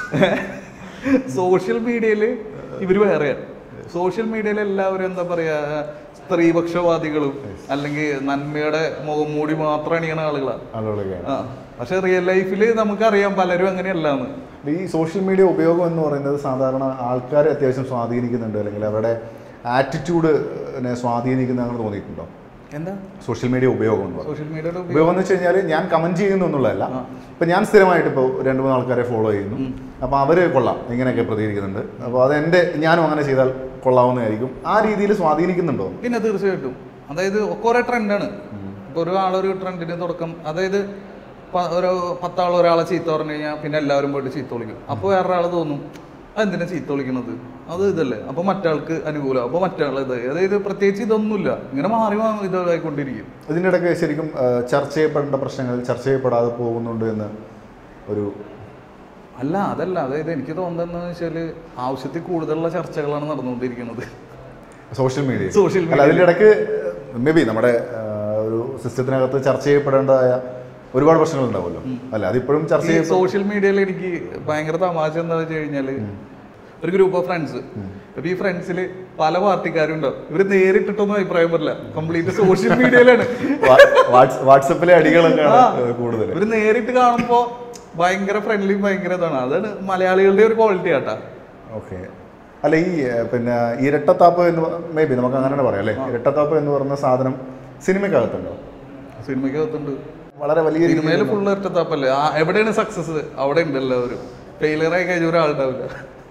സോഷ്യൽ മീഡിയയിൽ ഇവര് വേറെയാ. സോഷ്യൽ മീഡിയയിൽ എല്ലാവരും എന്താ പറയാ സ്ത്രീപക്ഷവാദികളും അല്ലെങ്കിൽ നന്മയുടെ മുഖം മൂടി മാത്രം അണിയണ ആളുകളാണ്. ആ പക്ഷെ റിയൽ ലൈഫിൽ നമുക്കറിയാം പലരും അങ്ങനെയല്ലാന്ന്. ഈ സോഷ്യൽ മീഡിയ ഉപയോഗം എന്ന് പറയുന്നത് സാധാരണ ആൾക്കാരെ അത്യാവശ്യം സ്വാധീനിക്കുന്നുണ്ട് അല്ലെങ്കിൽ അവരുടെ ആറ്റിറ്റ്യൂഡിനെ സ്വാധീനിക്കുന്ന അങ്ങനെ തോന്നിയിട്ടുണ്ടോ? എന്താ സോഷ്യൽ മീഡിയ ഉപയോഗം സോഷ്യൽ മീഡിയയുടെ ഉപയോഗം എന്ന് വെച്ച് കഴിഞ്ഞാൽ ഞാൻ കമന്റ് ചെയ്യുന്നു എന്നുള്ളതല്ല. ഇപ്പം ഞാൻ സ്ഥിരമായിട്ട് ഇപ്പോൾ രണ്ട് മൂന്ന് ആൾക്കാരെ ഫോളോ ചെയ്യുന്നു. അപ്പോൾ അവർ കൊള്ളാം ഇങ്ങനെയൊക്കെ പ്രതികരിക്കുന്നുണ്ട്, അപ്പോൾ അതെൻ്റെ ഞാനും അങ്ങനെ ചെയ്താൽ കൊള്ളാവുന്നതായിരിക്കും, ആ രീതിയിൽ സ്വാധീനിക്കുന്നുണ്ടോ? പിന്നെ തീർച്ചയായിട്ടും. അതായത് കുറേ ട്രെൻഡാണ്. ഇപ്പോൾ ഒരു ആളൊരു ട്രെൻഡിന് തുടക്കം, അതായത് ഒരു പത്താൾ ഒരാളെ ചീത്ത പറഞ്ഞു കഴിഞ്ഞാൽ പിന്നെ എല്ലാവരും പോയിട്ട് ചീത്ത വിളിക്കും. അപ്പോൾ വേറൊരാൾ തോന്നും അതെന്തിനാ ചീത്ത വിളിക്കുന്നത്, അത് ഇതല്ലേ, അപ്പോൾ മറ്റാൾക്ക് അനുകൂലം, അപ്പോൾ മറ്റാൾ ഇത്. അതായത് പ്രത്യേകിച്ച് ഇതൊന്നുമില്ല, ഇങ്ങനെ മാറി ഇതായിക്കൊണ്ടിരിക്കും. ഇതിൻ്റെ ഇടയ്ക്ക് ശരിക്കും ചർച്ച ചെയ്യപ്പെടേണ്ട പ്രശ്നങ്ങൾ ചർച്ച ചെയ്യപ്പെടാതെ പോകുന്നുണ്ട് എന്ന് ഒരു അല്ല അതല്ല. അതായത് എനിക്ക് തോന്നുന്നതെന്ന് വെച്ചാൽ ആവശ്യത്തിൽ കൂടുതലുള്ള ചർച്ചകളാണ് നടന്നുകൊണ്ടിരിക്കുന്നത് സോഷ്യൽ മീഡിയ സോഷ്യൽ മീഡിയ അതിൻ്റെ ഇടയ്ക്ക് മേ ബി നമ്മുടെ ഒരു സിസ്റ്റത്തിനകത്ത് ചർച്ച ചെയ്യപ്പെടേണ്ടതായ ഒരുപാട് പ്രശ്നങ്ങൾ ഉണ്ടാവുമല്ലോ അല്ലെ? അതിപ്പോഴും ചർച്ച ചെയ്യും. സോഷ്യൽ മീഡിയയിൽ എനിക്ക് ഭയങ്കര തമാശ എന്താണെന്ന് വെച്ച് കഴിഞ്ഞാല് ഒരു ഗ്രൂപ്പ് ഓഫ് ഫ്രണ്ട്സ്, അപ്പൊ ഈ ഫ്രണ്ട്സിൽ പല പാർട്ടിക്കാരും ഉണ്ടാവും. ഇവര് നേരിട്ടിട്ടൊന്നും അഭിപ്രായം പറയില്ല, കംപ്ലീറ്റ് സോഷ്യൽ മീഡിയയിലാണ്. വാട്സപ്പിലെ അടികളൊക്കെ കൂടുതൽ. ഇവര് നേരിട്ട് കാണുമ്പോ ഭയങ്കര ഫ്രണ്ട്ലി, ഭയങ്കര ഇതാണ്. അതാണ് മലയാളികളുടെ ഒരു ക്വാളിറ്റി ആട്ടാ. ഓക്കെ. അല്ല, ഈ പിന്നെ ഇരട്ടത്താപ്പ് എന്ന് മേ ബി നമുക്ക് അങ്ങനെ പറയാം അല്ലേ? ഇരട്ടത്താപ്പ് എന്ന് പറയുന്ന സാധനം സിനിമയ്ക്കകത്തുണ്ടോ? സിനിമയ്ക്കകത്തുണ്ട്. വളരെ വലിയ സിനിമയിൽ ഫുൾ ഇരട്ടത്താപ്പല്ലേ? എവിടെയാണ് സക്സസ് അവിടെ ഉണ്ടല്ലോ. ഒരു ഫെയിലിയർ ആയി കഴിഞ്ഞ ഒരാളുണ്ടാവില്ല.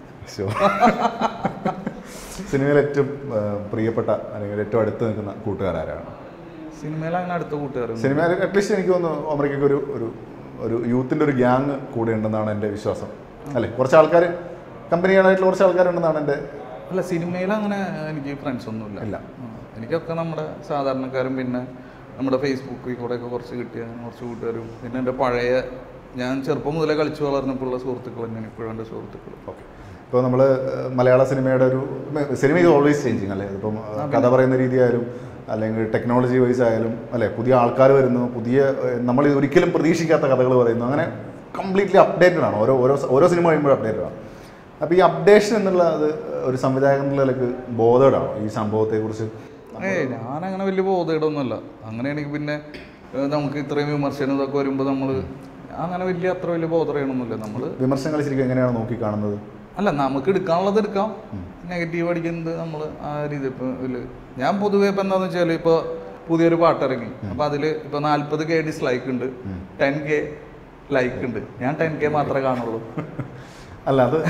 സിനിമയിൽ ഏറ്റവും പ്രിയപ്പെട്ട അല്ലെങ്കിൽ ഏറ്റവും അടുത്ത് നിൽക്കുന്ന കൂട്ടുകാരാരാണ്? സിനിമയിൽ അങ്ങനെ അടുത്ത കൂട്ടുകാർ സിനിമയിൽ അറ്റ്ലീസ്റ്റ് എനിക്ക് തോന്നുന്നു അമേരിക്കയ്ക്ക് ഒരു ഒരു ഒരു യൂത്തിൻ്റെ ഒരു ഗ്യാങ് കൂടെ ഉണ്ടെന്നാണ് എൻ്റെ വിശ്വാസം അല്ലേ? കുറച്ച് ആൾക്കാർ കമ്പനികളായിട്ടുള്ള കുറച്ച് ആൾക്കാരുണ്ടെന്നാണ് എൻ്റെ. അല്ല, സിനിമയിൽ അങ്ങനെ എനിക്ക് ഫ്രണ്ട്സ് ഒന്നുമില്ല. ഇല്ല, എനിക്കൊക്കെ നമ്മുടെ സാധാരണക്കാരും പിന്നെ നമ്മുടെ ഫേസ്ബുക്കിൽ കൂടെയൊക്കെ കുറച്ച് കിട്ടിയ കുറച്ച് കൂട്ടുകാരും പിന്നെ എൻ്റെ പഴയ ഞാൻ ചെറുപ്പം മുതലേ കളിച്ചു വളർന്നപ്പോഴുള്ള സുഹൃത്തുക്കൾ തന്നെയാണ് ഇപ്പോഴും എൻ്റെ സുഹൃത്തുക്കൾ. ഓക്കെ. ഇപ്പോൾ നമ്മൾ മലയാള സിനിമയുടെ ഒരു സിനിമ ഈസ് ഓൾവേസ് ചേഞ്ചിങ് അല്ലേ? ഇപ്പം കഥ പറയുന്ന രീതി ആയാലും അല്ലെങ്കിൽ ടെക്നോളജി വൈസ് ആയാലും അല്ലേ, പുതിയ ആൾക്കാർ വരുന്നു, പുതിയ നമ്മൾ ഒരിക്കലും പ്രതീക്ഷിക്കാത്ത കഥകൾ പറയുന്നു. അങ്ങനെ കംപ്ലീറ്റ്ലി അപ്ഡേറ്റഡ് ആണ്. ഓരോ ഓരോ ഓരോ സിനിമ കഴിയുമ്പോഴും അപ്ഡേറ്റഡ് ആണ്. അപ്പോൾ ഈ അപ്ഡേഷൻ എന്നുള്ള അത് ഒരു സംവിധായകൻ എന്നുള്ള നിലയ്ക്ക് ബോധേഡാണോ ഈ സംഭവത്തെക്കുറിച്ച്? ഏയ് ഞാനങ്ങനെ വലിയ ബോധേഡൊന്നുമല്ല. അങ്ങനെയാണെങ്കിൽ പിന്നെ നമുക്ക് ഇത്രയും വിമർശനം ഇതൊക്കെ വരുമ്പോൾ നമ്മൾ അങ്ങനെ വലിയ അത്ര വലിയ ബോധം ചെയ്യണമെന്നില്ല. നമ്മൾ വിമർശനങ്ങൾ ശരിക്കും എങ്ങനെയാണ് നോക്കി കാണുന്നത്? അല്ല, നമുക്ക് എടുക്കാനുള്ളത് എടുക്കാം, നെഗറ്റീവ് അടിക്കുന്നത് നമ്മൾ ആ രീതി. ഇപ്പം ഇതിൽ ഞാൻ പൊതുവെ ഇപ്പം എന്താണെന്ന് വെച്ചാൽ ഇപ്പോൾ പുതിയൊരു പാട്ടിറങ്ങി, അപ്പം അതിൽ ഇപ്പോൾ നാൽപ്പത് കെ ഡിസ്ലൈക്ക് ഉണ്ട്, ടെൻ കെ ലൈക്ക് ഉണ്ട്. ഞാൻ ടെൻ കെ മാത്രമേ കാണുള്ളൂ. അല്ല, അത്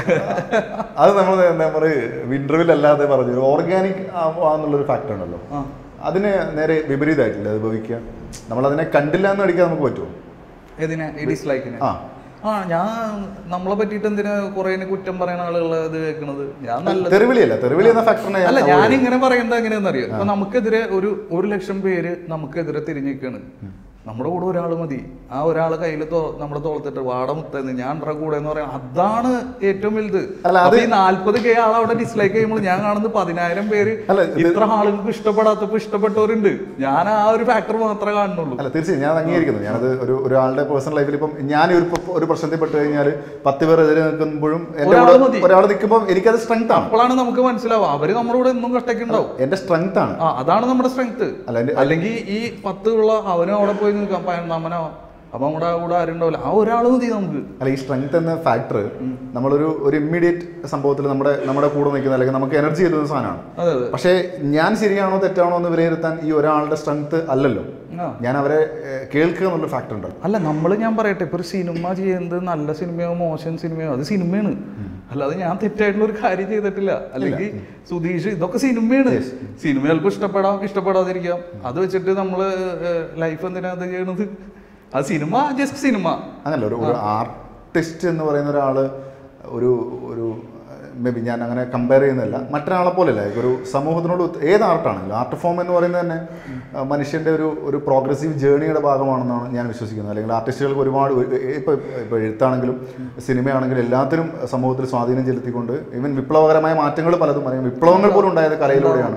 അത് നമ്മൾ എന്താ പറയുക ഇന്റർവ്യൂവിൽ അല്ലാതെ പറഞ്ഞു ഓർഗാനിക് ആന്നുള്ളൊരു ഫാക്ടർ ഉണ്ടല്ലോ, അതിന് നേരെ വിപരീതമായിട്ടില്ല അത് ഭവിക്കുക. നമ്മളതിനെ കണ്ടില്ല എന്ന് അടിക്കാൻ നമുക്ക് പറ്റുമോ? ഏതിനെ? ഈ ഡിസ്ലൈക്കിന്? ആ, ഞാൻ നമ്മളെ പറ്റിയിട്ട് എന്തിനാ കുറെ കുറ്റം പറയുന്ന ആളുകൾ ഇത് കേൾക്കുന്നത്? ഞാൻ നല്ല തെറിവിളിയല്ല, തെറിവിളി എന്ന ഫാക്ടറിനെ അല്ല, ഞാനിങ്ങനെ പറയേണ്ടത് എങ്ങനെയാണെന്ന് അറിയാം. ഇപ്പൊ നമുക്കെതിരെ ഒരു ഒരു ലക്ഷം പേര് നമുക്കെതിരെ തിരിഞ്ഞിരിക്കുകയാണ്. നമ്മുടെ കൂടെ ഒരാൾ മതി, ആ ഒരാളെ കയ്യിൽ നമ്മുടെ തോളത്തിട്ട് വാടമുത്തെന്ന് ഞാൻ എൻ്റെ കൂടെ എന്ന് പറയാം. അതാണ് ഏറ്റവും വലുത്. അപ്പൊ ഈ നാല്പത് കെ ആൾ അവിടെ ഡിസ്ലൈക്ക് ചെയ്യുമ്പോൾ ഞാൻ കാണുന്നത് പതിനായിരം പേര് ഇത്ര ആളുകൾക്ക് ഇഷ്ടപ്പെടാത്തപ്പോ ഇഷ്ടപ്പെട്ടവരുണ്ട്. ഞാൻ ആ ഒരു ഫാക്ടർ മാത്രമേ കാണുന്നുള്ളൂ. അല്ല, തീർച്ചയായും ഞാൻ അംഗീകരിക്കുന്നു. ഞാനത് ഒരു ഒരാളുടെ പേഴ്സണൽ ലൈഫിൽ ഇപ്പം ഞാൻ ഒരു ഒരു പ്രശ്നത്തിൽ പെട്ട് കഴിഞ്ഞാൽ പത്ത് പേർ എതിരെ നിൽക്കുമ്പോഴും ഒരാൾ നിൽക്കുമ്പോൾ എനിക്കത് സ്ട്രെങ്ത് ആണ്. അപ്പോഴാണ് നമുക്ക് മനസ്സിലാവുക അവര് നമ്മുടെ കൂടെ എന്നും കഷ്ടക്കുണ്ടാവും. എന്റെ സ്ട്രെങ്ത് ആണ്. ആ, അതാണ് നമ്മുടെ സ്ട്രെങ്ത്. അല്ലെങ്കിൽ ഈ പത്ത് ഉള്ള അവനും അവിടെ പോയി നിൽക്കാം പയനാമനോ, അപ്പൊ നമ്മുടെ കൂടെ ആരുണ്ടാവില്ല, ആ ഒരാൾ മതി നമുക്ക്. അല്ല, ഈ സ്ട്രെങ്ത് എന്ന ഫാക്ടർ നമ്മളൊരു ഒരു ഇമ്മീഡിയറ്റ് സംഭവത്തിൽ നമ്മുടെ നമ്മുടെ കൂടെ നിൽക്കുന്ന അല്ലെങ്കിൽ നമുക്ക് എനർജി ചെയ്യുന്ന സാധനമാണ്. പക്ഷേ ഞാൻ ശരിയാണോ തെറ്റാണോ എന്ന് വിലയിരുത്താൻ ഈ ഒരാളുടെ സ്ട്രെങ്ത് അല്ലല്ലോ, ഞാൻ അവരെ കേൾക്കുക എന്നുള്ള ഫാക്ടർ ഉണ്ടല്ലോ. അല്ല, നമ്മൾ ഞാൻ പറയട്ടെ, ഇപ്പൊ ഒരു സിനിമ ചെയ്യുന്നത് നല്ല സിനിമയോ മോശം സിനിമയോ അത് സിനിമയാണ്. അല്ലാതെ ഞാൻ തെറ്റായിട്ടുള്ള ഒരു കാര്യം ചെയ്തിട്ടില്ല. അല്ലെങ്കിൽ സുധീഷ്, ഇതൊക്കെ സിനിമയാണ്. സിനിമ ചിലപ്പോൾ ഇഷ്ടപ്പെടാം, ഇഷ്ടപ്പെടാതിരിക്കാം. അത് വെച്ചിട്ട് നമ്മള് ലൈഫ് എന്തിനാ അത് ചെയ്യണത്? അത് സിനിമ ജസ്റ്റ് സിനിമ അങ്ങനല്ല. ഒരു ഒരു ആർട്ടിസ്റ്റ് എന്ന് പറയുന്ന ഒരാള് ഒരു ഒരു മേ ബി ഞാൻ അങ്ങനെ കമ്പയർ ചെയ്യുന്നില്ല, മറ്റൊരാളെ പോലെയല്ല. ഒരു സമൂഹത്തിനോട് ഏത് ആർട്ടാണെങ്കിലും ആർട്ട് ഫോം എന്ന് പറയുന്നത് തന്നെ മനുഷ്യൻ്റെ ഒരു ഒരു പ്രോഗ്രസീവ് ജേണിയുടെ ഭാഗമാണെന്നാണ് ഞാൻ വിശ്വസിക്കുന്നത്. അല്ലെങ്കിൽ ആർട്ടിസ്റ്റുകൾക്ക് ഒരുപാട് ഇപ്പോൾ ഇപ്പോൾ എഴുത്താണെങ്കിലും സിനിമയാണെങ്കിലും എല്ലാത്തിനും സമൂഹത്തിൽ സ്വാധീനം ചെലുത്തിക്കൊണ്ട് ഈവൻ വിപ്ലവകരമായ മാറ്റങ്ങൾ പലതും അല്ലെങ്കിൽ വിപ്ലവങ്ങൾ പോലും ഉണ്ടായത് കലയിലൂടെയാണ്.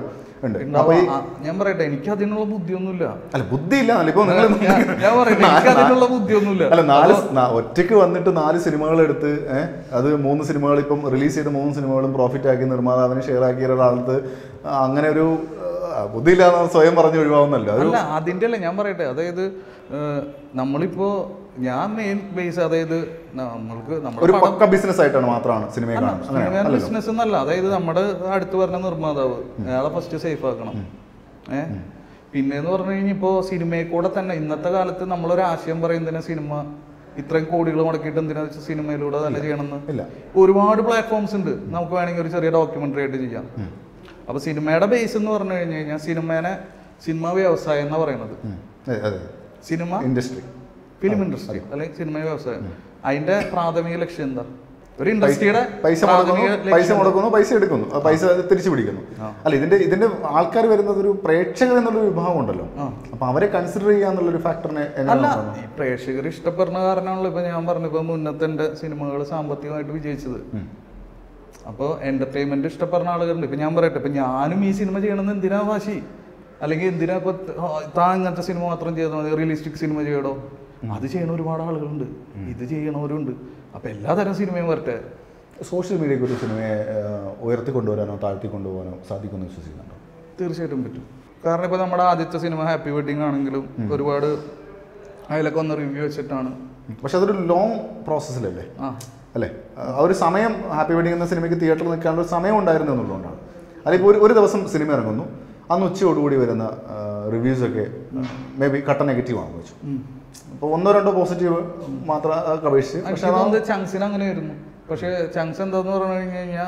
ഞാൻ പറയട്ടെ, എനിക്ക് അതിനുള്ള ബുദ്ധിയൊന്നുമില്ല. അല്ല, ബുദ്ധിയില്ല ഇപ്പൊ നിങ്ങൾ ബുദ്ധിയൊന്നുമില്ല. അല്ല, നാല് ഒറ്റയ്ക്ക് വന്നിട്ട് നാല് സിനിമകൾ എടുത്ത് ഏഹ് അത് മൂന്ന് സിനിമകൾ ഇപ്പം റിലീസ് ചെയ്ത മൂന്ന് സിനിമകളും പ്രോഫിറ്റ് ആക്കി നിർമ്മാതാവിന് ഷെയർ ആക്കിയ ഒരാളത്ത് അങ്ങനെ ഒരു ബുദ്ധിയില്ലാന്ന് സ്വയം പറഞ്ഞു ഒഴിവാകുന്നല്ലോ. അല്ല, അതിന്റെ അല്ല ഞാൻ പറയട്ടെ. അതായത് നമ്മളിപ്പോ ഞാൻ മെയിൻ ബേസ്, അതായത് നമ്മൾക്ക് നമ്മുടെ ബിസിനസ് ആയിട്ടാണ് മാത്രമാണ് സിനിമ ബിസിനസ് എന്നല്ല. അതായത് നമ്മുടെ അടുത്ത് പറഞ്ഞ നിർമ്മാതാവ് അയാളെ ഫസ്റ്റ് സേഫ് ആക്കണം. ഏഹ് പിന്നെന്ന് പറഞ്ഞു കഴിഞ്ഞാൽ ഇപ്പോൾ സിനിമയെ കൂടെ തന്നെ ഇന്നത്തെ കാലത്ത് നമ്മളൊരു ആശയം പറയുന്നതിന് സിനിമ ഇത്രയും കോടികൾ മുടക്കിയിട്ട് എന്തിനാ വെച്ചാൽ സിനിമയിലൂടെ തന്നെ ചെയ്യണമെന്ന് ഒരുപാട് പ്ലാറ്റ്ഫോംസ് ഉണ്ട്. നമുക്ക് വേണമെങ്കിൽ ഒരു ചെറിയ ഡോക്യുമെന്ററി ആയിട്ട് ചെയ്യാം. അപ്പൊ സിനിമയുടെ ബേസ് എന്ന് പറഞ്ഞു കഴിഞ്ഞു കഴിഞ്ഞാൽ സിനിമേനെ സിനിമ വ്യവസായം എന്നാ പറയുന്നത്. സിനിമ ഇൻഡസ്ട്രി, ഫിലിം ഇൻഡസ്ട്രി അല്ലെങ്കിൽ സിനിമ വ്യവസായം, അതിന്റെ പ്രാഥമിക ലക്ഷ്യം എന്താ? ഒരു ഇൻഡസ്ട്രിയുടെ പൈസ പൈസ മുടക്കുന്നു, പൈസ എടുക്കുന്നു, പൈസ തിരിച്ചു പിടിക്കുന്നു. അല്ല, ഇതിന്റെ ഇതിന്റെ ആൾക്കാർ വരുന്നത് ഒരു പ്രേക്ഷകർ എന്നുള്ളൊരു വിഭാഗം ഉണ്ടല്ലോ. അപ്പൊ അവരെ കൺസിഡർ ചെയ്യാന്നുള്ളൊരു ഫാക്ടറിനെ അല്ല, ഈ പ്രേക്ഷകർ ഇഷ്ടപ്പെടുന്ന കാരണമാണല്ലോ ഇപ്പൊ ഞാൻ പറഞ്ഞു ഇപ്പൊ മുന്നത്തെ എന്റെ സിനിമകൾ സാമ്പത്തികമായിട്ട് വിജയിച്ചത്. അപ്പോൾ എന്റർടൈൻമെന്റ് ഇഷ്ടപ്പെടുന്ന ആളുകളുണ്ട്. ഇപ്പൊ ഞാൻ പറയട്ടെ, ഇപ്പൊ ഞാനും ഈ സിനിമ ചെയ്യണമെന്ന് എന്തിനാ വാശി? അല്ലെങ്കിൽ എന്തിനാ ഇപ്പൊ താൻ ഇങ്ങനത്തെ സിനിമ മാത്രം ചെയ്താൽ മതി, റിയലിസ്റ്റിക് സിനിമ ചെയ്യടോ? അത് ചെയ്യണ ഒരുപാട് ആളുകളുണ്ട്, ഇത് ചെയ്യണവരുണ്ട്. അപ്പം എല്ലാതരം സിനിമയും വരട്ടെ. സോഷ്യൽ മീഡിയയ്ക്ക് ഒരു സിനിമയെ ഉയർത്തിക്കൊണ്ടുവരാനോ താഴ്ത്തി കൊണ്ടുപോകാനോ സാധിക്കുമെന്ന് വിശ്വസിക്കുന്നുണ്ടോ? തീർച്ചയായിട്ടും പറ്റും. കാരണം ഇപ്പോൾ നമ്മുടെ ആദ്യത്തെ സിനിമ ഹാപ്പി വെഡിങ് ആണെങ്കിലും ഒരുപാട് അതിലൊക്കെ ഒന്ന് റിവ്യൂ വെച്ചിട്ടാണ്. പക്ഷെ അതൊരു ലോങ് പ്രോസസ്സിലല്ലേ ആ അല്ലേ? ആ ഒരു സമയം ഹാപ്പി വെഡിങ് എന്ന സിനിമയ്ക്ക് തിയേറ്ററിൽ നിൽക്കാനുള്ള ഒരു സമയം ഉണ്ടായിരുന്നു എന്നുള്ളതുകൊണ്ടാണ്. അല്ലെങ്കിൽ ഒരു ഒരു ദിവസം സിനിമ ഇറങ്ങുന്നു, അന്ന് ഉച്ചയോടുകൂടി വരുന്ന റിവ്യൂസൊക്കെ മേ ബി കട്ട നെഗറ്റീവ് ആണെന്ന് വെച്ചു. അപ്പോൾ ഒന്നോ രണ്ടോ പോസിറ്റീവ് മാത്രം അപേക്ഷിച്ച്. പക്ഷേ അത് ചങ്സിന് അങ്ങനെ വരുന്നു. പക്ഷേ ചങ്സ് എന്താന്ന് പറഞ്ഞു കഴിഞ്ഞു കഴിഞ്ഞാൽ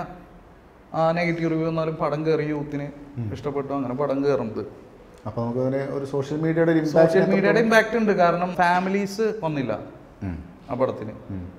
ആ നെഗറ്റീവ് റിവ്യൂ എന്നാലും പടം കയറി യൂത്തിന് ഇഷ്ടപ്പെട്ടു, അങ്ങനെ പടം കയറുന്നത്. അപ്പോൾ നമുക്ക് അതിന് ഒരു സോഷ്യൽ മീഡിയയുടെ സോഷ്യൽ മീഡിയയുടെ ഇമ്പാക്റ്റ് ഉണ്ട്. കാരണം ഫാമിലീസ് വന്നില്ല ആ പടത്തിന്,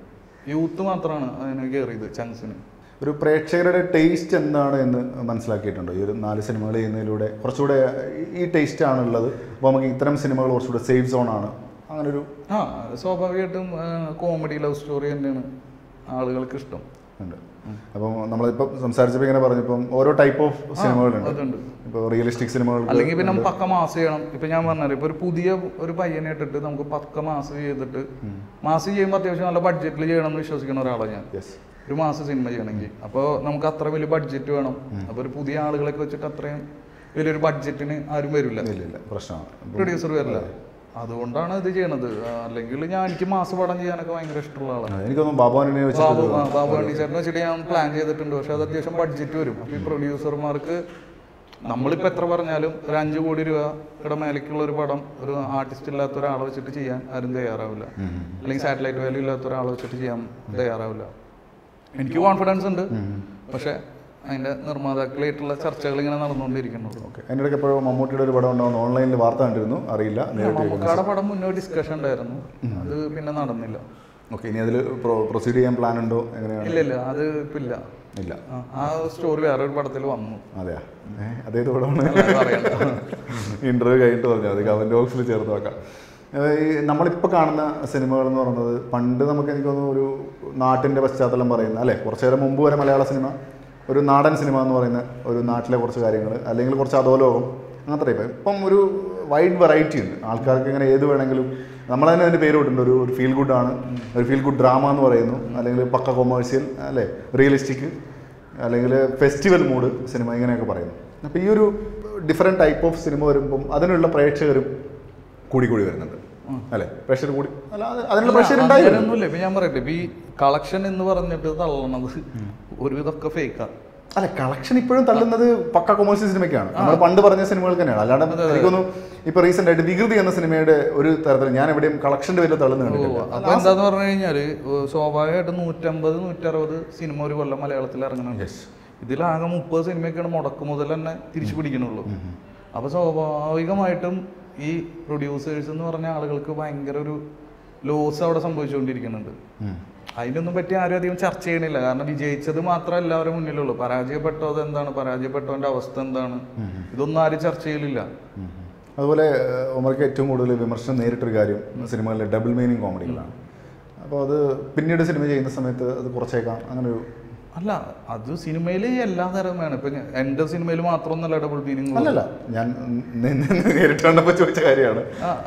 യൂത്ത് മാത്രമാണ് അതിന് കയറിയത് ചങ്സിന്. ഒരു പ്രേക്ഷകരുടെ ടേസ്റ്റ് എന്താണ് എന്ന് മനസ്സിലാക്കിയിട്ടുണ്ടോ ഈ ഒരു നാല് സിനിമകൾ ചെയ്യുന്നതിലൂടെ? കുറച്ചുകൂടെ ഈ ടേസ്റ്റ് ആണുള്ളത്, അപ്പോൾ നമുക്ക് ഇത്തരം സിനിമകൾ കുറച്ചുകൂടെ സേഫ് സോൺ ആണ്, അങ്ങനെ ഒരു ആ സ്വാഭാവികമായിട്ടും കോമഡി ലവ് സ്റ്റോറി തന്നെയാണ് ആളുകൾക്ക് ഇഷ്ടം ഉണ്ട്. അപ്പം നമ്മളിപ്പം സംസാരിച്ചപ്പോൾ ഇങ്ങനെ പറഞ്ഞപ്പം ഓരോ ടൈപ്പ് ഓഫ് സിനിമകളുണ്ട്. ഇപ്പോൾ റിയലിസ്റ്റിക് സിനിമകൾ അല്ലെങ്കിൽ പിന്നെ പക്ക മാസ് ചെയ്യണം. ഇപ്പം ഞാൻ പറഞ്ഞാൽ ഇപ്പോൾ ഒരു പുതിയ ഒരു പയ്യനെ ഇട്ടിട്ട് നമുക്ക് പക്ക മാസ് ചെയ്തിട്ട് മാസ് ചെയ്യുമ്പോൾ അത്യാവശ്യം നല്ല ബഡ്ജറ്റിൽ ചെയ്യണം എന്ന് വിശ്വസിക്കുന്ന ഒരാളാണ് ഞാൻ. ഒരു മാസ സിനിമ ചെയ്യണമെങ്കിൽ അപ്പോൾ നമുക്ക് അത്ര വലിയ ബഡ്ജറ്റ് വേണം. അപ്പോൾ ഒരു പുതിയ ആളുകളൊക്കെ വെച്ചിട്ട് അത്രയും വലിയൊരു ബഡ്ജറ്റിന് ആരും വരില്ല, പ്രശ്നമാണ്, പ്രൊഡ്യൂസർ വരില്ല. അതുകൊണ്ടാണ് ഇത് ചെയ്യണത്. അല്ലെങ്കിൽ ഞാൻ എനിക്ക് മാസ പടം ചെയ്യാനൊക്കെ ഭയങ്കര ഇഷ്ടമുള്ള ആളാണ്. എനിക്കൊന്നും ബാബു ബാബു അണ്ണി ചേട്ടനെ വെച്ചിട്ട് ഞാൻ പ്ലാൻ ചെയ്തിട്ടുണ്ട്. പക്ഷെ അത് അത്യാവശ്യം ബഡ്ജറ്റ് വരും. അപ്പോൾ ഈ പ്രൊഡ്യൂസർമാർക്ക് നമ്മളിപ്പോൾ എത്ര പറഞ്ഞാലും ഒരു അഞ്ച് കോടി രൂപയുടെ മേലേക്കുള്ള ഒരു പടം ഒരു ആർട്ടിസ്റ്റ് ഇല്ലാത്ത ഒരാളെ വെച്ചിട്ട് ചെയ്യാൻ ആരും തയ്യാറാവില്ല. അല്ലെങ്കിൽ സാറ്റലൈറ്റ് വാല്യൂ ഇല്ലാത്ത ഒരാളെ വെച്ചിട്ട് ചെയ്യാൻ തയ്യാറാവില്ല. എനിക്ക് കോൺഫിഡൻസ് ഉണ്ട്, പക്ഷെ അതിന്റെ നിർമ്മാതാക്കളായിട്ടുള്ള ചർച്ചകൾ ഇങ്ങനെ നടന്നുകൊണ്ടിരിക്കുന്നുള്ളൂ. ഓക്കെ. അതിൻ്റെ ഇടയ്ക്ക് എപ്പോഴും മമ്മൂട്ടിയുടെ ഒരു പടം ഉണ്ടാവുന്ന ഓൺലൈനിൽ വാർത്ത കണ്ടിരുന്നു, അറിയില്ല. മമ്മൂക്കാടെ പടം മുന്നേ ഡിസ്കഷൻ ഉണ്ടായിരുന്നു, അത് പിന്നെ നടന്നില്ല. ഓക്കെ. ഇനി അതിൽ പ്രൊസീഡ് ചെയ്യാൻ പ്ലാൻ ഉണ്ടോ? എങ്ങനെയാണ്? ഇല്ല ഇല്ല അത് ഇപ്പം ഇല്ല ഇല്ല ആ സ്റ്റോറി വേറൊരു പടത്തിൽ വന്നു. അതെയാ? അതേത് പടമാണ്? ഇന്റർവ്യൂ കഴിഞ്ഞിട്ട് പറഞ്ഞാൽ അത് കമന്റ് ബോക്സിൽ ചേർത്ത് വെക്കാം. ഈ നമ്മളിപ്പോൾ കാണുന്ന സിനിമകൾ എന്ന് പറയുന്നത് പണ്ട് നമുക്ക് എനിക്ക് തോന്നുന്നു ഒരു നാട്ടിൻ്റെ പശ്ചാത്തലം പറയുന്ന അല്ലേ, കുറച്ചു നേരം മുമ്പ് വരെ മലയാള സിനിമ ഒരു നാടൻ സിനിമ എന്ന് പറയുന്ന ഒരു നാട്ടിലെ കുറച്ച് കാര്യങ്ങൾ അല്ലെങ്കിൽ കുറച്ച് അധോലോകം അങ്ങനത്തെ ടൈപ്പ്. ഇപ്പം ഒരു വൈഡ് വെറൈറ്റി ഉണ്ട്, ആൾക്കാർക്ക് ഇങ്ങനെ ഏത് വേണമെങ്കിലും നമ്മൾ തന്നെ അതിൻ്റെ പേര് വിട്ടിട്ടുണ്ട്. ഒരു ഒരു ഫീൽ ഗുഡ് ആണ്, ഒരു ഫീൽ ഗുഡ് ഡ്രാമ എന്ന് പറയുന്നു, അല്ലെങ്കിൽ പക്ക കൊമേഴ്സ്യൽ അല്ലേ, റിയലിസ്റ്റിക്, അല്ലെങ്കിൽ ഫെസ്റ്റിവൽ മൂഡ് സിനിമ, ഇങ്ങനെയൊക്കെ പറയുന്നു. അപ്പോൾ ഈ ഒരു ഡിഫറെൻറ്റ് ടൈപ്പ് ഓഫ് സിനിമ വരുമ്പം അതിനുള്ള പ്രേക്ഷകരും കൂടി കൂടി വരുന്നുണ്ട് അല്ലേ? പ്രഷർ കൂടി അല്ല അതിനുള്ള പ്രഷർ ഉണ്ടായിരുന്നില്ല. ഇപ്പം ഞാൻ പറയട്ടെ, ഇപ്പം ഈ കളക്ഷൻ എന്ന് പറഞ്ഞിട്ട് തള്ളണത് ഒരുവിധമൊക്കെ ഫേക്കാണ്. അല്ല, കളക്ഷൻ ഇപ്പോഴും തള്ളുന്നത് പക്ക കൊമേഴ്സ്യൽ സിനിമയ്ക്കാണ്. നമ്മൾ പണ്ട് പറഞ്ഞ സിനിമകൾക്ക് തന്നെയാണ്. അല്ലാണ്ട് എനിക്കൊന്നും ഇപ്പൊ റീസെന്റ് ആയിട്ട് വികൃതി എന്ന സിനിമയുടെ ഒരു തരത്തിൽ ഞാൻ എവിടെയും കളക്ഷന്റെ പേരിൽ തള്ളുന്നുണ്ട്. അപ്പൊ എന്താന്ന് പറഞ്ഞു കഴിഞ്ഞാല് സ്വാഭാവികമായിട്ടും നൂറ്റമ്പത് നൂറ്ററുപത് സിനിമ ഒരു കൊല്ലം മലയാളത്തിൽ ഇറങ്ങുന്നുണ്ട്. ഇതിലാകെ മുപ്പത് സിനിമയൊക്കെയാണ് മുടക്ക് മുതൽ തന്നെ തിരിച്ചു പിടിക്കണുള്ളൂ. അപ്പൊ സ്വാഭാവികമായിട്ടും ഈ പ്രൊഡ്യൂസേഴ്സ് എന്ന് പറഞ്ഞ ആളുകൾക്ക് ഭയങ്കര ഒരു ലോസ് അവിടെ സംഭവിച്ചുകൊണ്ടിരിക്കുന്നുണ്ട്. അതിനൊന്നും പറ്റി ആരും അധികം ചർച്ച ചെയ്യണില്ല. കാരണം വിജയിച്ചത് മാത്രം എല്ലാവരും മുന്നിലുള്ളൂ, പരാജയപ്പെട്ടത് എന്താണ്, പരാജയപ്പെട്ടവന്റെ അവസ്ഥ എന്താണ്, ഇതൊന്നും ആരും ചർച്ച ചെയ്യലില്ല. അതുപോലെ ഉമർക്ക് ഏറ്റവും കൂടുതൽ വിമർശനം നേരിട്ടൊരു കാര്യം സിനിമകളിലെ ഡബിൾ മീനിങ് കോമഡികളാണ്. അപ്പോൾ അത് പിന്നീട് സിനിമ ചെയ്യുന്ന സമയത്ത് അത് കുറച്ചേക്കാം അങ്ങനെ ഒരു അല്ല, അത് സിനിമയിൽ എല്ലാ തരം വേണം. ഇപ്പൊ എന്റെ സിനിമയിൽ മാത്രമൊന്നല്ല ഡബിൾ മീനിങ്. അല്ലല്ല, ഞാൻ നേരിട്ട് കണ്ടപ്പോൾ ചോദിച്ച കാര്യമാണ്.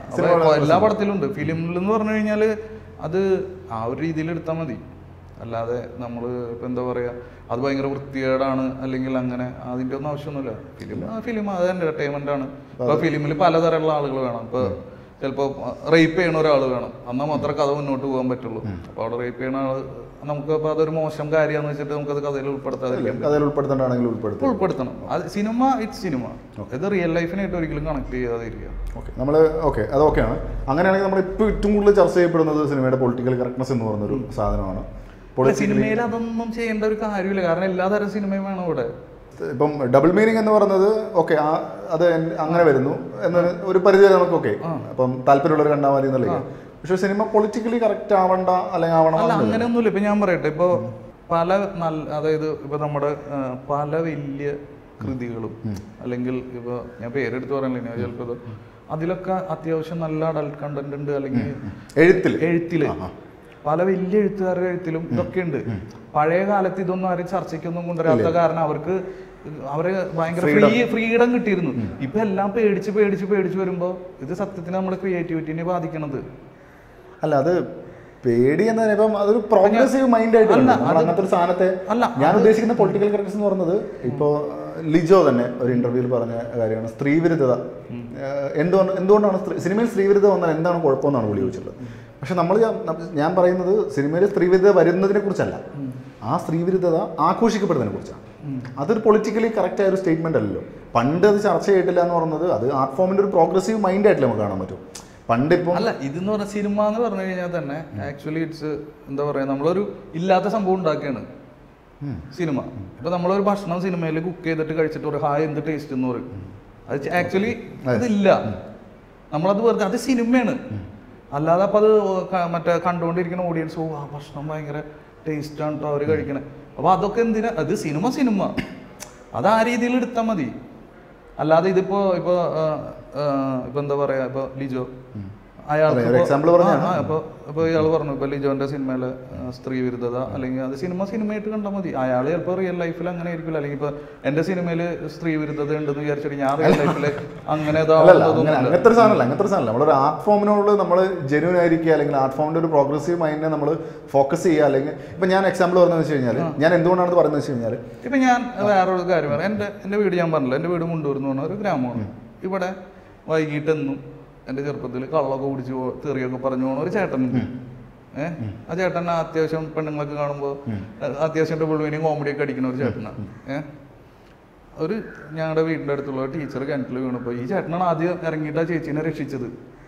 എല്ലാ പടത്തിലും ഉണ്ട്. ഫിലിമിൽ എന്ന് പറഞ്ഞു കഴിഞ്ഞാൽ അത് ആ ഒരു രീതിയിൽ എടുത്താൽ മതി. അല്ലാതെ നമ്മൾ ഇപ്പം എന്താ പറയുക, അത് ഭയങ്കര വൃത്തികേടാണ് അല്ലെങ്കിൽ അങ്ങനെ അതിൻ്റെ ഒന്നും ആവശ്യമൊന്നുമില്ല. ഫിലിം ആ ഫിലിം അത് എൻ്റർടൈൻമെൻ്റ് ആണ്. ഇപ്പോൾ ഫിലിമിൽ പലതരമുള്ള ആളുകൾ വേണം. ഇപ്പോൾ ചിലപ്പോൾ റേപ്പ് ചെയ്യണ ഒരാൾ വേണം, എന്നാൽ മാത്രമേ കഥ മുന്നോട്ട് പോകാൻ പറ്റുള്ളൂ. അപ്പോൾ അവിടെ റേപ്പ് ചെയ്യണ ആൾ നമുക്ക് അപ്പോൾ അതൊരു മോശം കാര്യമാണെന്ന് വെച്ചിട്ട് നമുക്കത് കഥയിൽ ഉൾപ്പെടുത്താതിരിക്കാം. കഥയിൽ ഉൾപ്പെടുത്തേണ്ടതാണെങ്കിൽ ഉൾപ്പെടുത്തും ഉൾപ്പെടുത്തണം. അത് സിനിമ ഇറ്റ്സ് സിനിമ, ഇത് റിയൽ ലൈഫിനായിട്ട് ഒരിക്കലും കണക്ട് ചെയ്യാതിരിക്കുക. ഓക്കെ, നമ്മൾ ഓക്കെ അത് ഓക്കെയാണ്. അങ്ങനെയാണെങ്കിൽ നമ്മൾ ഇപ്പോൾ ഏറ്റവും കൂടുതൽ ചർച്ച ചെയ്യപ്പെടുന്നത് സിനിമയുടെ പൊളിറ്റിക്കൽ കറക്റ്റ്നസ് എന്ന് പറയുന്നൊരു സാധനമാണ്. സിനിമയിൽ അതൊന്നും ചെയ്യേണ്ട ഒരു കാര്യമില്ല, കാരണം എല്ലാതരം സിനിമയും വേണം ഇവിടെ. ഇപ്പം ഡബിൾ മീനിങ് എന്ന് പറയുന്നത് ഓക്കെ അത് അങ്ങനെ വരുന്നു എന്ന് ഒരു പരിധി വരെ നമുക്ക് ഓക്കെ, അപ്പം താല്പര്യമുള്ളവർ കണ്ടാൽ മതി എന്നല്ലേ. പക്ഷെ സിനിമ പൊളിറ്റിക്കലി കറക്റ്റ് ആവണ്ട അല്ലെങ്കിൽ ആവണം അല്ല അങ്ങനെയൊന്നുമില്ല. ഇപ്പൊ ഞാൻ പറയട്ടെ, ഇപ്പൊ പല നല്ല അതായത് ഇപ്പൊ നമ്മുടെ പല വലിയ കൃതികളും അല്ലെങ്കിൽ ഇപ്പൊ ഞാൻ പേരെടുത്ത് പറയാനില്ല ചിലപ്പോൾ അതിലൊക്കെ അത്യാവശ്യം നല്ല അഡൽട്ട് കണ്ടന്റ് ഉണ്ട്. അല്ലെങ്കിൽ എഴുത്തിൽ എഴുത്തില് പല വലിയ എഴുത്തുകാരുടെ എഴുത്തിലും ഇതൊക്കെ ഉണ്ട്. പഴയ കാലത്ത് ഇതൊന്നും ആരും ചർച്ചയ്ക്കൊന്നും കൊണ്ടുവരാത്ത കാരണം അവർക്ക് അവര് ഭയങ്കര ഫ്രീ ഫ്രീഡം കിട്ടിയിരുന്നു. ഇപ്പൊ എല്ലാം പേടിച്ച് പേടിച്ച് പേടിച്ച് വരുമ്പോ ഇത് സത്യത്തിന് നമ്മുടെ ക്രിയേറ്റിവിറ്റിനെ ബാധിക്കണത്. അല്ല അത് പേടി എന്നതിന് ഇപ്പം അതൊരു പ്രോഗ്രസീവ് മൈൻഡ് ആയിട്ട് അങ്ങനത്തെ ഒരു സാധനത്തെ ഞാൻ ഉദ്ദേശിക്കുന്ന പൊളിറ്റിക്കൽ കറക്റ്റ്സ് എന്ന് പറയുന്നത് ഇപ്പോൾ ലിജോ തന്നെ ഒരു ഇന്റർവ്യൂവിൽ പറഞ്ഞ കാര്യമാണ് സ്ത്രീവിരുദ്ധത. എന്തുകൊണ്ട് എന്തുകൊണ്ടാണ് സിനിമയിൽ സ്ത്രീവിരുദ്ധത വന്നാൽ എന്താണ് കുഴപ്പമെന്നാണ് പുള്ളി ചോദിച്ചിട്ടുള്ളത്. പക്ഷെ നമ്മൾ ഞാൻ പറയുന്നത് സിനിമയിൽ സ്ത്രീവിരുദ്ധത വരുന്നതിനെ കുറിച്ചല്ല, ആ സ്ത്രീവിരുദ്ധത ആഘോഷിക്കപ്പെടുന്നതിനെ കുറിച്ചാണ്. അതൊരു പൊളിറ്റിക്കലി കറക്റ്റ് ആയ ഒരു സ്റ്റേറ്റ്മെന്റ് അല്ലല്ലോ. പണ്ട് അത് ചർച്ച ചെയ്തിട്ടില്ല എന്ന് പറയുന്നത് അത് ആർട്ട് ഫോമിന്റെ ഒരു പ്രോഗ്രസീവ് മൈൻഡ് ആയിട്ടില്ല നമുക്ക് കാണാൻ പറ്റും. പണ്ട് ഇപ്പോൾ അല്ല ഇതെന്ന് പറഞ്ഞ സിനിമ എന്ന് പറഞ്ഞു കഴിഞ്ഞാൽ തന്നെ ആക്ച്വലി ഇറ്റ്സ് എന്താ പറയാ, നമ്മളൊരു ഇല്ലാത്ത സംഭവം ഉണ്ടാക്കിയാണ് സിനിമ. ഇപ്പൊ നമ്മളൊരു ഭക്ഷണം സിനിമയിൽ കുക്ക് ചെയ്തിട്ട് കഴിച്ചിട്ട് ഒരു ഹായ് എന്ത് ടേസ്റ്റ് എന്ന് പറയും. അത് ആക്ച്വലി അതില്ല, നമ്മളത് വെറുതെ അത് സിനിമയാണ്. അല്ലാതെ അപ്പൊ അത് മറ്റേ കണ്ടുകൊണ്ടിരിക്കുന്ന ഓഡിയൻസ് ഓ ആ ഭക്ഷണം ഭയങ്കര ടേസ്റ്റ് ആണ് കേട്ടോ അവര് കഴിക്കണേ. അപ്പൊ അതൊക്കെ എന്തിനാ, അത് സിനിമ സിനിമ അത് ആ രീതിയിൽ എടുത്താൽ മതി. അല്ലാതെ ഇതിപ്പോ ഇപ്പൊ ഇപ്പൊ എന്താ പറയാ, ഇപ്പൊ ലിജോ അയാൾക്ക് ഇപ്പൊ ഇപ്പൊ ഇയാൾ പറഞ്ഞു ഇപ്പൊ ലിജോന്റെ സിനിമയിലെ സ്ത്രീ വിരുദ്ധത അല്ലെങ്കിൽ അത് സിനിമ സിനിമയായിട്ട് കണ്ടാൽ മതി. അയാൾ ചിലപ്പോൾ റിയൽ ലൈഫിൽ അങ്ങനെ ആയിരിക്കില്ല. അല്ലെങ്കിൽ ഇപ്പൊ എന്റെ സിനിമയിൽ സ്ത്രീ വിരുദ്ധത ഉണ്ടെന്ന് വിചാരിച്ചിട്ട് ഞാൻ റിയൽ ലൈഫില് അങ്ങനെ അങ്ങനത്തെ സാധനമല്ല അങ്ങനത്തെ സാധനമല്ല നമ്മളൊരു ആർട്ട് ഫോമിനോട് നമ്മൾ ജെന്യൂൻ ആയിരിക്കുക, അല്ലെങ്കിൽ ആർട്ട് ഫോമിന്റെ ഒരു പ്രോഗ്രസീവ് മൈൻഡിനെ നമ്മൾ ഫോക്കസ് ചെയ്യുക. അല്ലെങ്കിൽ ഇപ്പൊ ഞാൻ എക്സാമ്പിൾ പറഞ്ഞതെന്ന് വെച്ച് കഴിഞ്ഞാൽ ഞാൻ എന്തുകൊണ്ടാണ് പറയുന്നത് വെച്ച് കഴിഞ്ഞാൽ ഇപ്പൊ ഞാൻ വേറൊരു കാര്യം പറയാം. എന്റെ എന്റെ വീട് ഞാൻ പറഞ്ഞില്ല, എന്റെ വീട് മുണ്ടൂർ എന്ന് പറഞ്ഞ ഒരു ഗ്രാമമാണ്. ഇവിടെ വൈകിട്ടെന്നും എൻ്റെ ചെറുപ്പത്തിൽ കള്ളൊക്കെ കുടിച്ച് തെറിയൊക്കെ പറഞ്ഞു പോകണ ഒരു ചേട്ടനുണ്ട്. ഏഹ് ആ ചേട്ടൻ അത്യാവശ്യം പെണ്ണുങ്ങളൊക്കെ കാണുമ്പോൾ അത്യാവശ്യം ഡബിൾവേനിയും കോമഡിയൊക്കെ അടിക്കുന്ന ഒരു ചേട്ടനാണ്. ഏഹ് ഒരു ഞങ്ങളുടെ വീടിൻ്റെ അടുത്തുള്ള ടീച്ചർ കിണറ്റിൽ വീണപ്പോൾ ഈ ചേട്ടനാണ് ആദ്യം ഇറങ്ങിയിട്ട് ആ ചേച്ചീനെ രക്ഷിച്ചത്.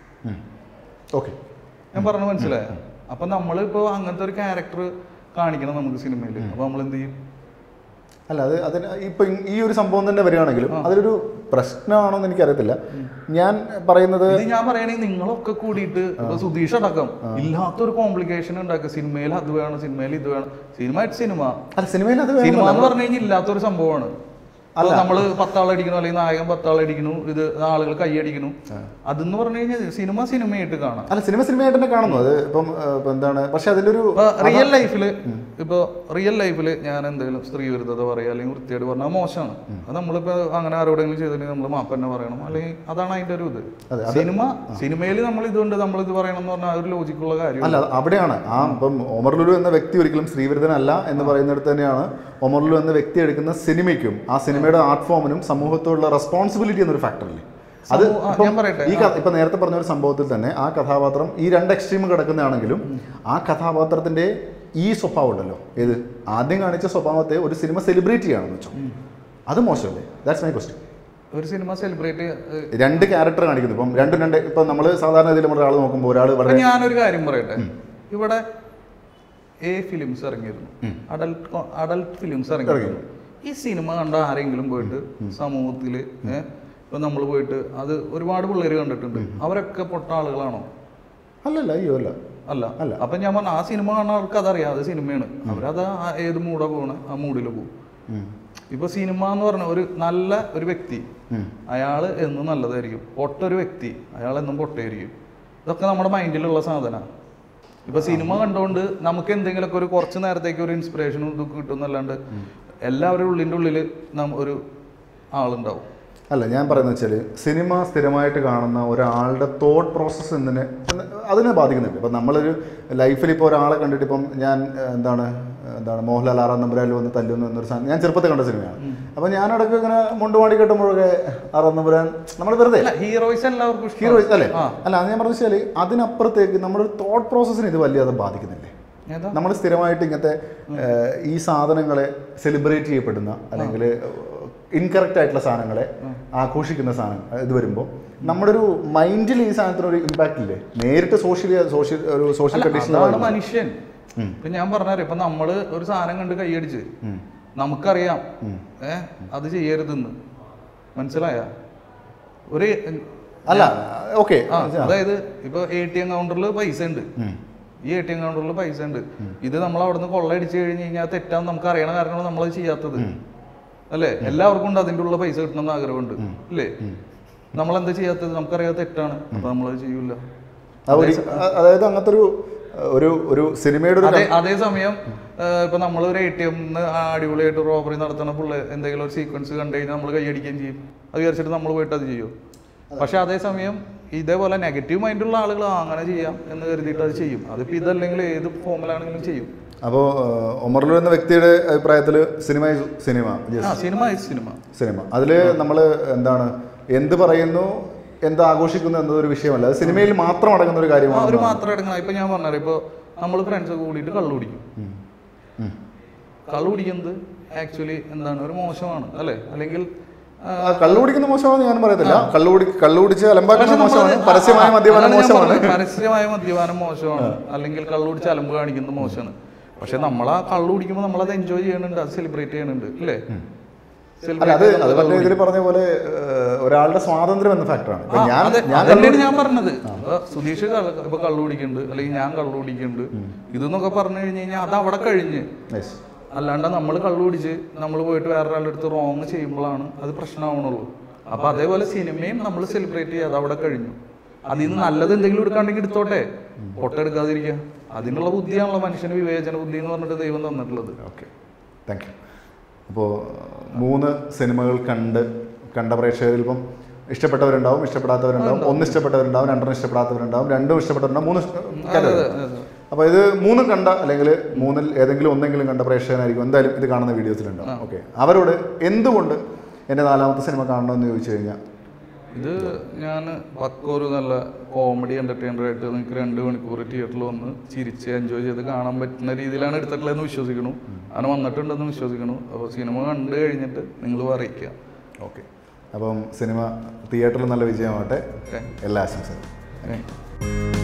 ഓക്കെ, ഞാൻ പറഞ്ഞു മനസ്സിലായ. അപ്പം നമ്മളിപ്പോൾ അങ്ങനത്തെ ഒരു ക്യാരക്ടർ കാണിക്കണം നമുക്ക് സിനിമയിൽ. അപ്പോൾ നമ്മൾ എന്ത് ചെയ്യും? അല്ല അത് അതിന് ഇപ്പം ഈ ഒരു സംഭവം തന്നെ വരികയാണെങ്കിലും അതിലൊരു പ്രശ്നമാണോ എന്ന് എനിക്കറിയത്തില്ല. ഞാൻ പറയുന്നത് ഞാൻ പറയണെങ്കിൽ നിങ്ങളൊക്കെ കൂടിയിട്ട് സുധീഷ് അടക്കം ഇല്ലാത്തൊരു കോംപ്ലിക്കേഷൻ ഉണ്ടാക്കുക. സിനിമയിൽ അത് വേണം, സിനിമയിൽ ഇത് വേണം. സിനിമ സിനിമ അല്ല സിനിമയിൽ അത് സിനിമ എന്ന് പറഞ്ഞു കഴിഞ്ഞാൽ ഇല്ലാത്തൊരു സംഭവമാണ്. അല്ല നമ്മള് പത്താളടിക്കണു അല്ലെങ്കിൽ നായകൻ പത്താളടിക്കണു, ഇത് ആളുകൾ കൈയടിക്കണു. അതെന്ന് പറഞ്ഞു കഴിഞ്ഞാൽ സിനിമ സിനിമയായിട്ട് കാണാം. അല്ല സിനിമ സിനിമയായിട്ട് തന്നെ കാണുന്നു. അത് ഇപ്പം എന്താണ്, പക്ഷെ അതിന്റെ ഒരു റിയൽ ലൈഫില് ഇപ്പൊ റിയൽ ലൈഫില് ഞാൻ എന്തെങ്കിലും സ്ത്രീ വിരുദ്ധത പറയുക അല്ലെങ്കിൽ വൃത്തിയായിട്ട് പറഞ്ഞാൽ മോശമാണ്. അത് നമ്മളിപ്പോ അങ്ങനെ ആരോടെങ്കിലും ചെയ്തിട്ടുണ്ടെങ്കിൽ നമ്മൾ മാപ്പ് തന്നെ പറയണം. അല്ലെങ്കിൽ അതാണ് അതിന്റെ ഒരു ഇത്. സിനിമ സിനിമയിൽ നമ്മൾ ഇതുകൊണ്ട് നമ്മൾ ഇത് പറയണം എന്ന് പറഞ്ഞാൽ ഒരു ലോജിക്കുള്ള കാര്യം അല്ല. അവിടെയാണ് ആ ഇപ്പം ഒമർ ലുലു എന്ന വ്യക്തി ഒരിക്കലും സ്ത്രീവിരുദ്ധനല്ല എന്ന് പറയുന്നിടത്ത് തന്നെയാണ് ഒമർ ലുലു എന്ന വ്യക്തി എടുക്കുന്ന സിനിമയ്ക്കും ആ സിനിമയുടെ ആർട്ട് ഫോമിനും സമൂഹത്തോടുള്ള റെസ്പോൺസിബിലിറ്റി എന്നൊരു ഫാക്ടറില്ലേ. അത് ഈ ഇപ്പൊ നേരത്തെ പറഞ്ഞ ഒരു സംഭവത്തിൽ തന്നെ ആ കഥാപാത്രം ഈ രണ്ട് എക്സ്ട്രീം കിടക്കുന്നതാണെങ്കിലും ആ കഥാപാത്രത്തിന്റെ ഈ സ്വഭാവം ഉണ്ടല്ലോ, ഏത് ആദ്യം കാണിച്ച സ്വഭാവത്തെ ഒരു സിനിമ സെലിബ്രേറ്റ് ചെയ്യാണെന്ന് വെച്ചോ, അത് മോശമല്ലേ? That's my question. ഒരു സിനിമ സെലിബ്രേറ്റ് രണ്ട് ക്യാരക്ടർ കാണിക്കുന്നു. ഇപ്പം രണ്ടും രണ്ട് ഇപ്പൊ നമ്മൾ സാധാരണ ഇതിൽ നമ്മൾ ഒരാൾ നോക്കുമ്പോൾ ഒരാൾ വളരെ ഞാനൊരു കാര്യം പറയട്ടെ. ഇവിടെ എ ഫിലിംസ് ഇറങ്ങിയിരുന്നു, അഡൽട്ട് അഡൽട്ട് ഫിലിംസ് ഇറങ്ങിയിരുന്നു. ഈ സിനിമ കണ്ട ആരെങ്കിലും പോയിട്ട് സമൂഹത്തിൽ ഇപ്പൊ നമ്മൾ പോയിട്ട് അത് ഒരുപാട് പിള്ളേർ കണ്ടിട്ടുണ്ട്, അവരൊക്കെ പൊട്ട ആളുകളാണോ? അല്ലല്ല, അയ്യോ അല്ല അല്ല അല്ല അപ്പൊ ഞാൻ പറഞ്ഞ ആ സിനിമ കാണുന്നവർക്ക് അതറിയാം, അത് സിനിമയാണ്. അവരത് ഏത് മൂടാ പോകണേ ആ മൂഡിൽ പോകും. ഇപ്പൊ സിനിമ എന്ന് പറഞ്ഞ ഒരു നല്ല ഒരു വ്യക്തി, അയാള് എന്നും നല്ലതായിരിക്കും. പൊട്ടൊരു വ്യക്തി, അയാൾ എന്നും പൊട്ടയായിരിക്കും. ഇതൊക്കെ നമ്മുടെ മൈൻഡിലുള്ള സാധനമാണ്. ഇപ്പൊ സിനിമ കണ്ടുകൊണ്ട് നമുക്ക് എന്തെങ്കിലുമൊക്കെ ഒരു കുറച്ച് നേരത്തേക്ക് ഒരു ഇൻസ്പിറേഷനും ഇതൊക്കെ കിട്ടുന്നല്ലാണ്ട് എല്ലാവരും ഉള്ളിൻ്റെ ഉള്ളിൽ ഒരു ആളുണ്ടാവും. അല്ല ഞാൻ പറയുന്നത് വെച്ചാൽ സിനിമ സ്ഥിരമായിട്ട് കാണുന്ന ഒരാളുടെ തോട്ട് പ്രോസസ്സ് എന്തിനെ അതിനെ ബാധിക്കുന്നുണ്ട്. ഇപ്പം നമ്മളൊരു ലൈഫിൽ ഇപ്പോൾ ഒരാളെ കണ്ടിട്ട് ഇപ്പം ഞാൻ എന്താണ് എന്താണ് മോഹൻലാൽ ആറാം നമ്പുരാനിൽ വന്ന് തല്ലുന്നു എന്നൊരു സാധനം ഞാൻ ചെറുപ്പത്തിൽ കണ്ട സിനിമയാണ്. അപ്പം ഞാനടക്കം ഇങ്ങനെ മുണ്ടുമാടി കെട്ടുമ്പോഴൊക്കെ ആറാം നമ്പുരാൻ നമ്മൾ വെറുതെ ഹീറോയിസ് എല്ലാവർക്കും ഹീറോയിസ് അല്ലേ? അല്ല അത് ഞാൻ പറഞ്ഞു വെച്ചാൽ അതിനപ്പുറത്തേക്ക് നമ്മുടെ തോട്ട് പ്രോസസ്സിന് ഇത് വലിയ ബാധിക്കുന്നില്ലേ? നമ്മൾ സ്ഥിരമായിട്ട് ഇങ്ങനത്തെ ഈ സാധനങ്ങളെ സെലിബ്രേറ്റ് ചെയ്യപ്പെടുന്ന അല്ലെങ്കിൽ ഇൻകറക്റ്റ് ആയിട്ടുള്ള സാധനങ്ങളെ ആഘോഷിക്കുന്ന സാധനം ഇത് വരുമ്പോൾ നമ്മുടെ ഒരു മൈൻഡിൽ ഈ സാധനത്തിന് ഒരു ഇമ്പാക്ട് ഇല്ലേ? നേരിട്ട് സോഷ്യൽ സോഷ്യൽ ഒരു സോഷ്യൽ കണ്ടീഷനാണ് മനുഷ്യൻ. ഇപ്പൊ ഞാൻ പറഞ്ഞാൽ ഇപ്പൊ നമ്മള് ഒരു സാധനം കണ്ട് കൈയടിച്ച് നമുക്കറിയാം ഏഹ് അത് ചെയ്യരുതെന്ന്, മനസ്സിലായ ഒരു അല്ല ഓക്കെ. അതായത് ഇപ്പൊ എ ടി എം കൗണ്ടറിൽ പൈസ ഉണ്ട്, ഈ എ ടി എം കൗണ്ടറിൽ പൈസ ഉണ്ട്. ഇത് നമ്മൾ അവിടെ നിന്ന് കൊള്ളയടിച്ച് കഴിഞ്ഞ് കഴിഞ്ഞാൽ തെറ്റാന്ന് നമുക്ക് അറിയണ കാരണമാണ് നമ്മളത് ചെയ്യാത്തത് അല്ലേ? എല്ലാവർക്കും ഉണ്ട് അതിൻ്റെ ഉള്ള പൈസ കിട്ടണം എന്ന് ആഗ്രഹമുണ്ട് അല്ലേ? നമ്മളെന്താ ചെയ്യാത്തത്? നമുക്കറിയാത്ത തെറ്റാണ്, അപ്പൊ നമ്മളത് ചെയ്യൂല. അതായത് അങ്ങനത്തെ ഒരു ഒരു ഒരു സിനിമയുടെ അതേ അതേസമയം ഇപ്പൊ നമ്മളൊരു എ ടി എമ്മിന്ന് അടിപൊളിയായിട്ട് റോബറി നടത്തുന്ന പിള്ളേ എന്തെങ്കിലും ഒരു സീക്വൻസ് കണ്ടു കഴിഞ്ഞാൽ നമ്മൾ കൈയടിക്കുകയും ചെയ്യും. അത് വിചാരിച്ചിട്ട് നമ്മൾ പോയിട്ട് അത് ചെയ്യും. പക്ഷെ അതേസമയം ഇതേപോലെ നെഗറ്റീവ് മൈൻഡുള്ള ആളുകൾ അങ്ങനെ ചെയ്യാം എന്ന് കരുതിയിട്ട് അത് ചെയ്യും. അതിപ്പോൾ ഇതല്ലെങ്കിൽ ഏത് ഫോമിലാണെങ്കിലും ചെയ്യും. അപ്പോൾ ഒമർലു എന്ന വ്യക്തിയുടെ അഭിപ്രായത്തിൽ cinema cinema cinema cinema cinema അതിൽ നമ്മൾ എന്താണ് എന്ത് പറയുന്നു എന്ത് ആഘോഷിക്കുന്നു എന്നതൊരു വിഷയമല്ല, അത് സിനിമയിൽ മാത്രം അടങ്ങുന്ന ഒരു കാര്യമാണ്. അവർ മാത്രം അടങ്ങുന്ന. ഇപ്പൊ ഞാൻ പറഞ്ഞാൽ ഇപ്പോൾ നമ്മൾ ഫ്രണ്ട്സ് കൂടിയിട്ട് കള്ളു കുടിക്കും. കള്ളു കുടിക്കുന്നത് ആക്ച്വലി എന്താണ് ഒരു മോശമാണ് അല്ലേ? അല്ലെങ്കിൽ കള്ളു കുടിക്കുന്ന മോശമാണെന്ന് ഞാൻ പറയത്തില്ല. കള്ളുകുടി കള്ളുകുടിച്ച് അലമ്പാക്കുന്ന മോശമാണ്, പരസ്യമായ മദ്യപാനം മോശമാണ്. പരസ്യമായ മദ്യപാനം മോശമാണ്, അല്ലെങ്കിൽ കള്ളുകുടിച്ച് അലമ്പ് കാണിക്കുന്നത് മോശമാണ്. പക്ഷെ നമ്മൾ ആ കള്ളു കുടിക്കുമ്പോൾ നമ്മളത് എൻജോയ് ചെയ്യുന്നുണ്ട്, അത് സെലിബ്രേറ്റ് ചെയ്യുന്നുണ്ട് അല്ലേ? അത് അത് പറഞ്ഞ ഇതിൽ പറഞ്ഞ പോലെ ഒരാളുടെ സ്വാതന്ത്ര്യം എന്ന ഫാക്ടറാണ്. അതന്നെയാണ് ഞാൻ പറഞ്ഞത്. സുധീഷ് ഇപ്പൊ കള്ളു കുടിക്കുന്നുണ്ട്, അല്ലെങ്കിൽ ഞാൻ കള്ളു കുടിക്കുന്നുണ്ട്, ഇതെന്നൊക്കെ പറഞ്ഞു കഴിഞ്ഞ് കഴിഞ്ഞാൽ അത് അവിടെ കഴിഞ്ഞ്. അല്ലാണ്ട് നമ്മൾ കള്ളു കുടിച്ച് നമ്മൾ പോയിട്ട് വേറൊരാളുടെ അടുത്ത് റോങ് ചെയ്യുമ്പോഴാണ് അത് പ്രശ്നമാവണുള്ളൂ. അപ്പൊ അതേപോലെ സിനിമയും നമ്മൾ സെലിബ്രേറ്റ് ചെയ്യുക, അത് അവിടെ കഴിഞ്ഞു. അതിൽ നിന്ന് നല്ലത് എന്തെങ്കിലും എടുക്കാണ്ടെങ്കിൽ എടുത്തോട്ടെ, പൊട്ടെടുക്കാതിരിക്കുക. അതിനുള്ള ബുദ്ധിയാണല്ലോ മനുഷ്യന് വിവേചന ബുദ്ധി എന്ന് പറഞ്ഞിട്ട് ദൈവം തന്നിട്ടുള്ളത്. Okay, thank you. അപ്പോൾ മൂന്ന് സിനിമകൾ കണ്ട് കണ്ട പ്രേക്ഷകരിൽ ഇപ്പം ഇഷ്ടപ്പെട്ടവരുണ്ടാവും, ഇഷ്ടപ്പെടാത്തവരുണ്ടാവും, ഒന്ന് ഇഷ്ടപ്പെട്ടവരുണ്ടാവും, രണ്ടെണ്ണം ഇഷ്ടപ്പെടാത്തവരുണ്ടാവും, രണ്ടും ഇഷ്ടപ്പെട്ടവരുണ്ടാവും, മൂന്ന്. അപ്പോൾ ഇത് മൂന്നും കണ്ട അല്ലെങ്കിൽ മൂന്നിൽ ഏതെങ്കിലും ഒന്നെങ്കിലും കണ്ട പ്രേക്ഷകനായിരിക്കും എന്തായാലും ഇത് കാണുന്ന വീഡിയോസിലുണ്ടാവും. ഓക്കെ, അവരോട് എന്തുകൊണ്ട് എൻ്റെ നാലാമത്തെ സിനിമ കാണണമെന്ന് ചോദിച്ചു കഴിഞ്ഞാൽ, ഇത് ഞാൻ പക്കൊരു നല്ല കോമഡി എൻ്റർടൈനർ ആയിട്ട് നിങ്ങൾക്ക് രണ്ട് മണിക്കൂർ തിയേറ്ററിൽ വന്ന് ചിരിച്ച് എൻജോയ് ചെയ്ത് കാണാൻ പറ്റുന്ന രീതിയിലാണ് എടുത്തിട്ടുള്ളതെന്ന് വിശ്വസിക്കുന്നു. അങ്ങനെ വന്നിട്ടുണ്ടെന്ന് വിശ്വസിക്കുന്നു. അപ്പോൾ സിനിമ കണ്ടു കഴിഞ്ഞിട്ട് നിങ്ങൾ അറിയിക്കുക. ഓക്കെ, അപ്പം സിനിമ തിയേറ്ററിൽ നല്ല വിജയമാവട്ടെ. എല്ലാ ആശംസകളും.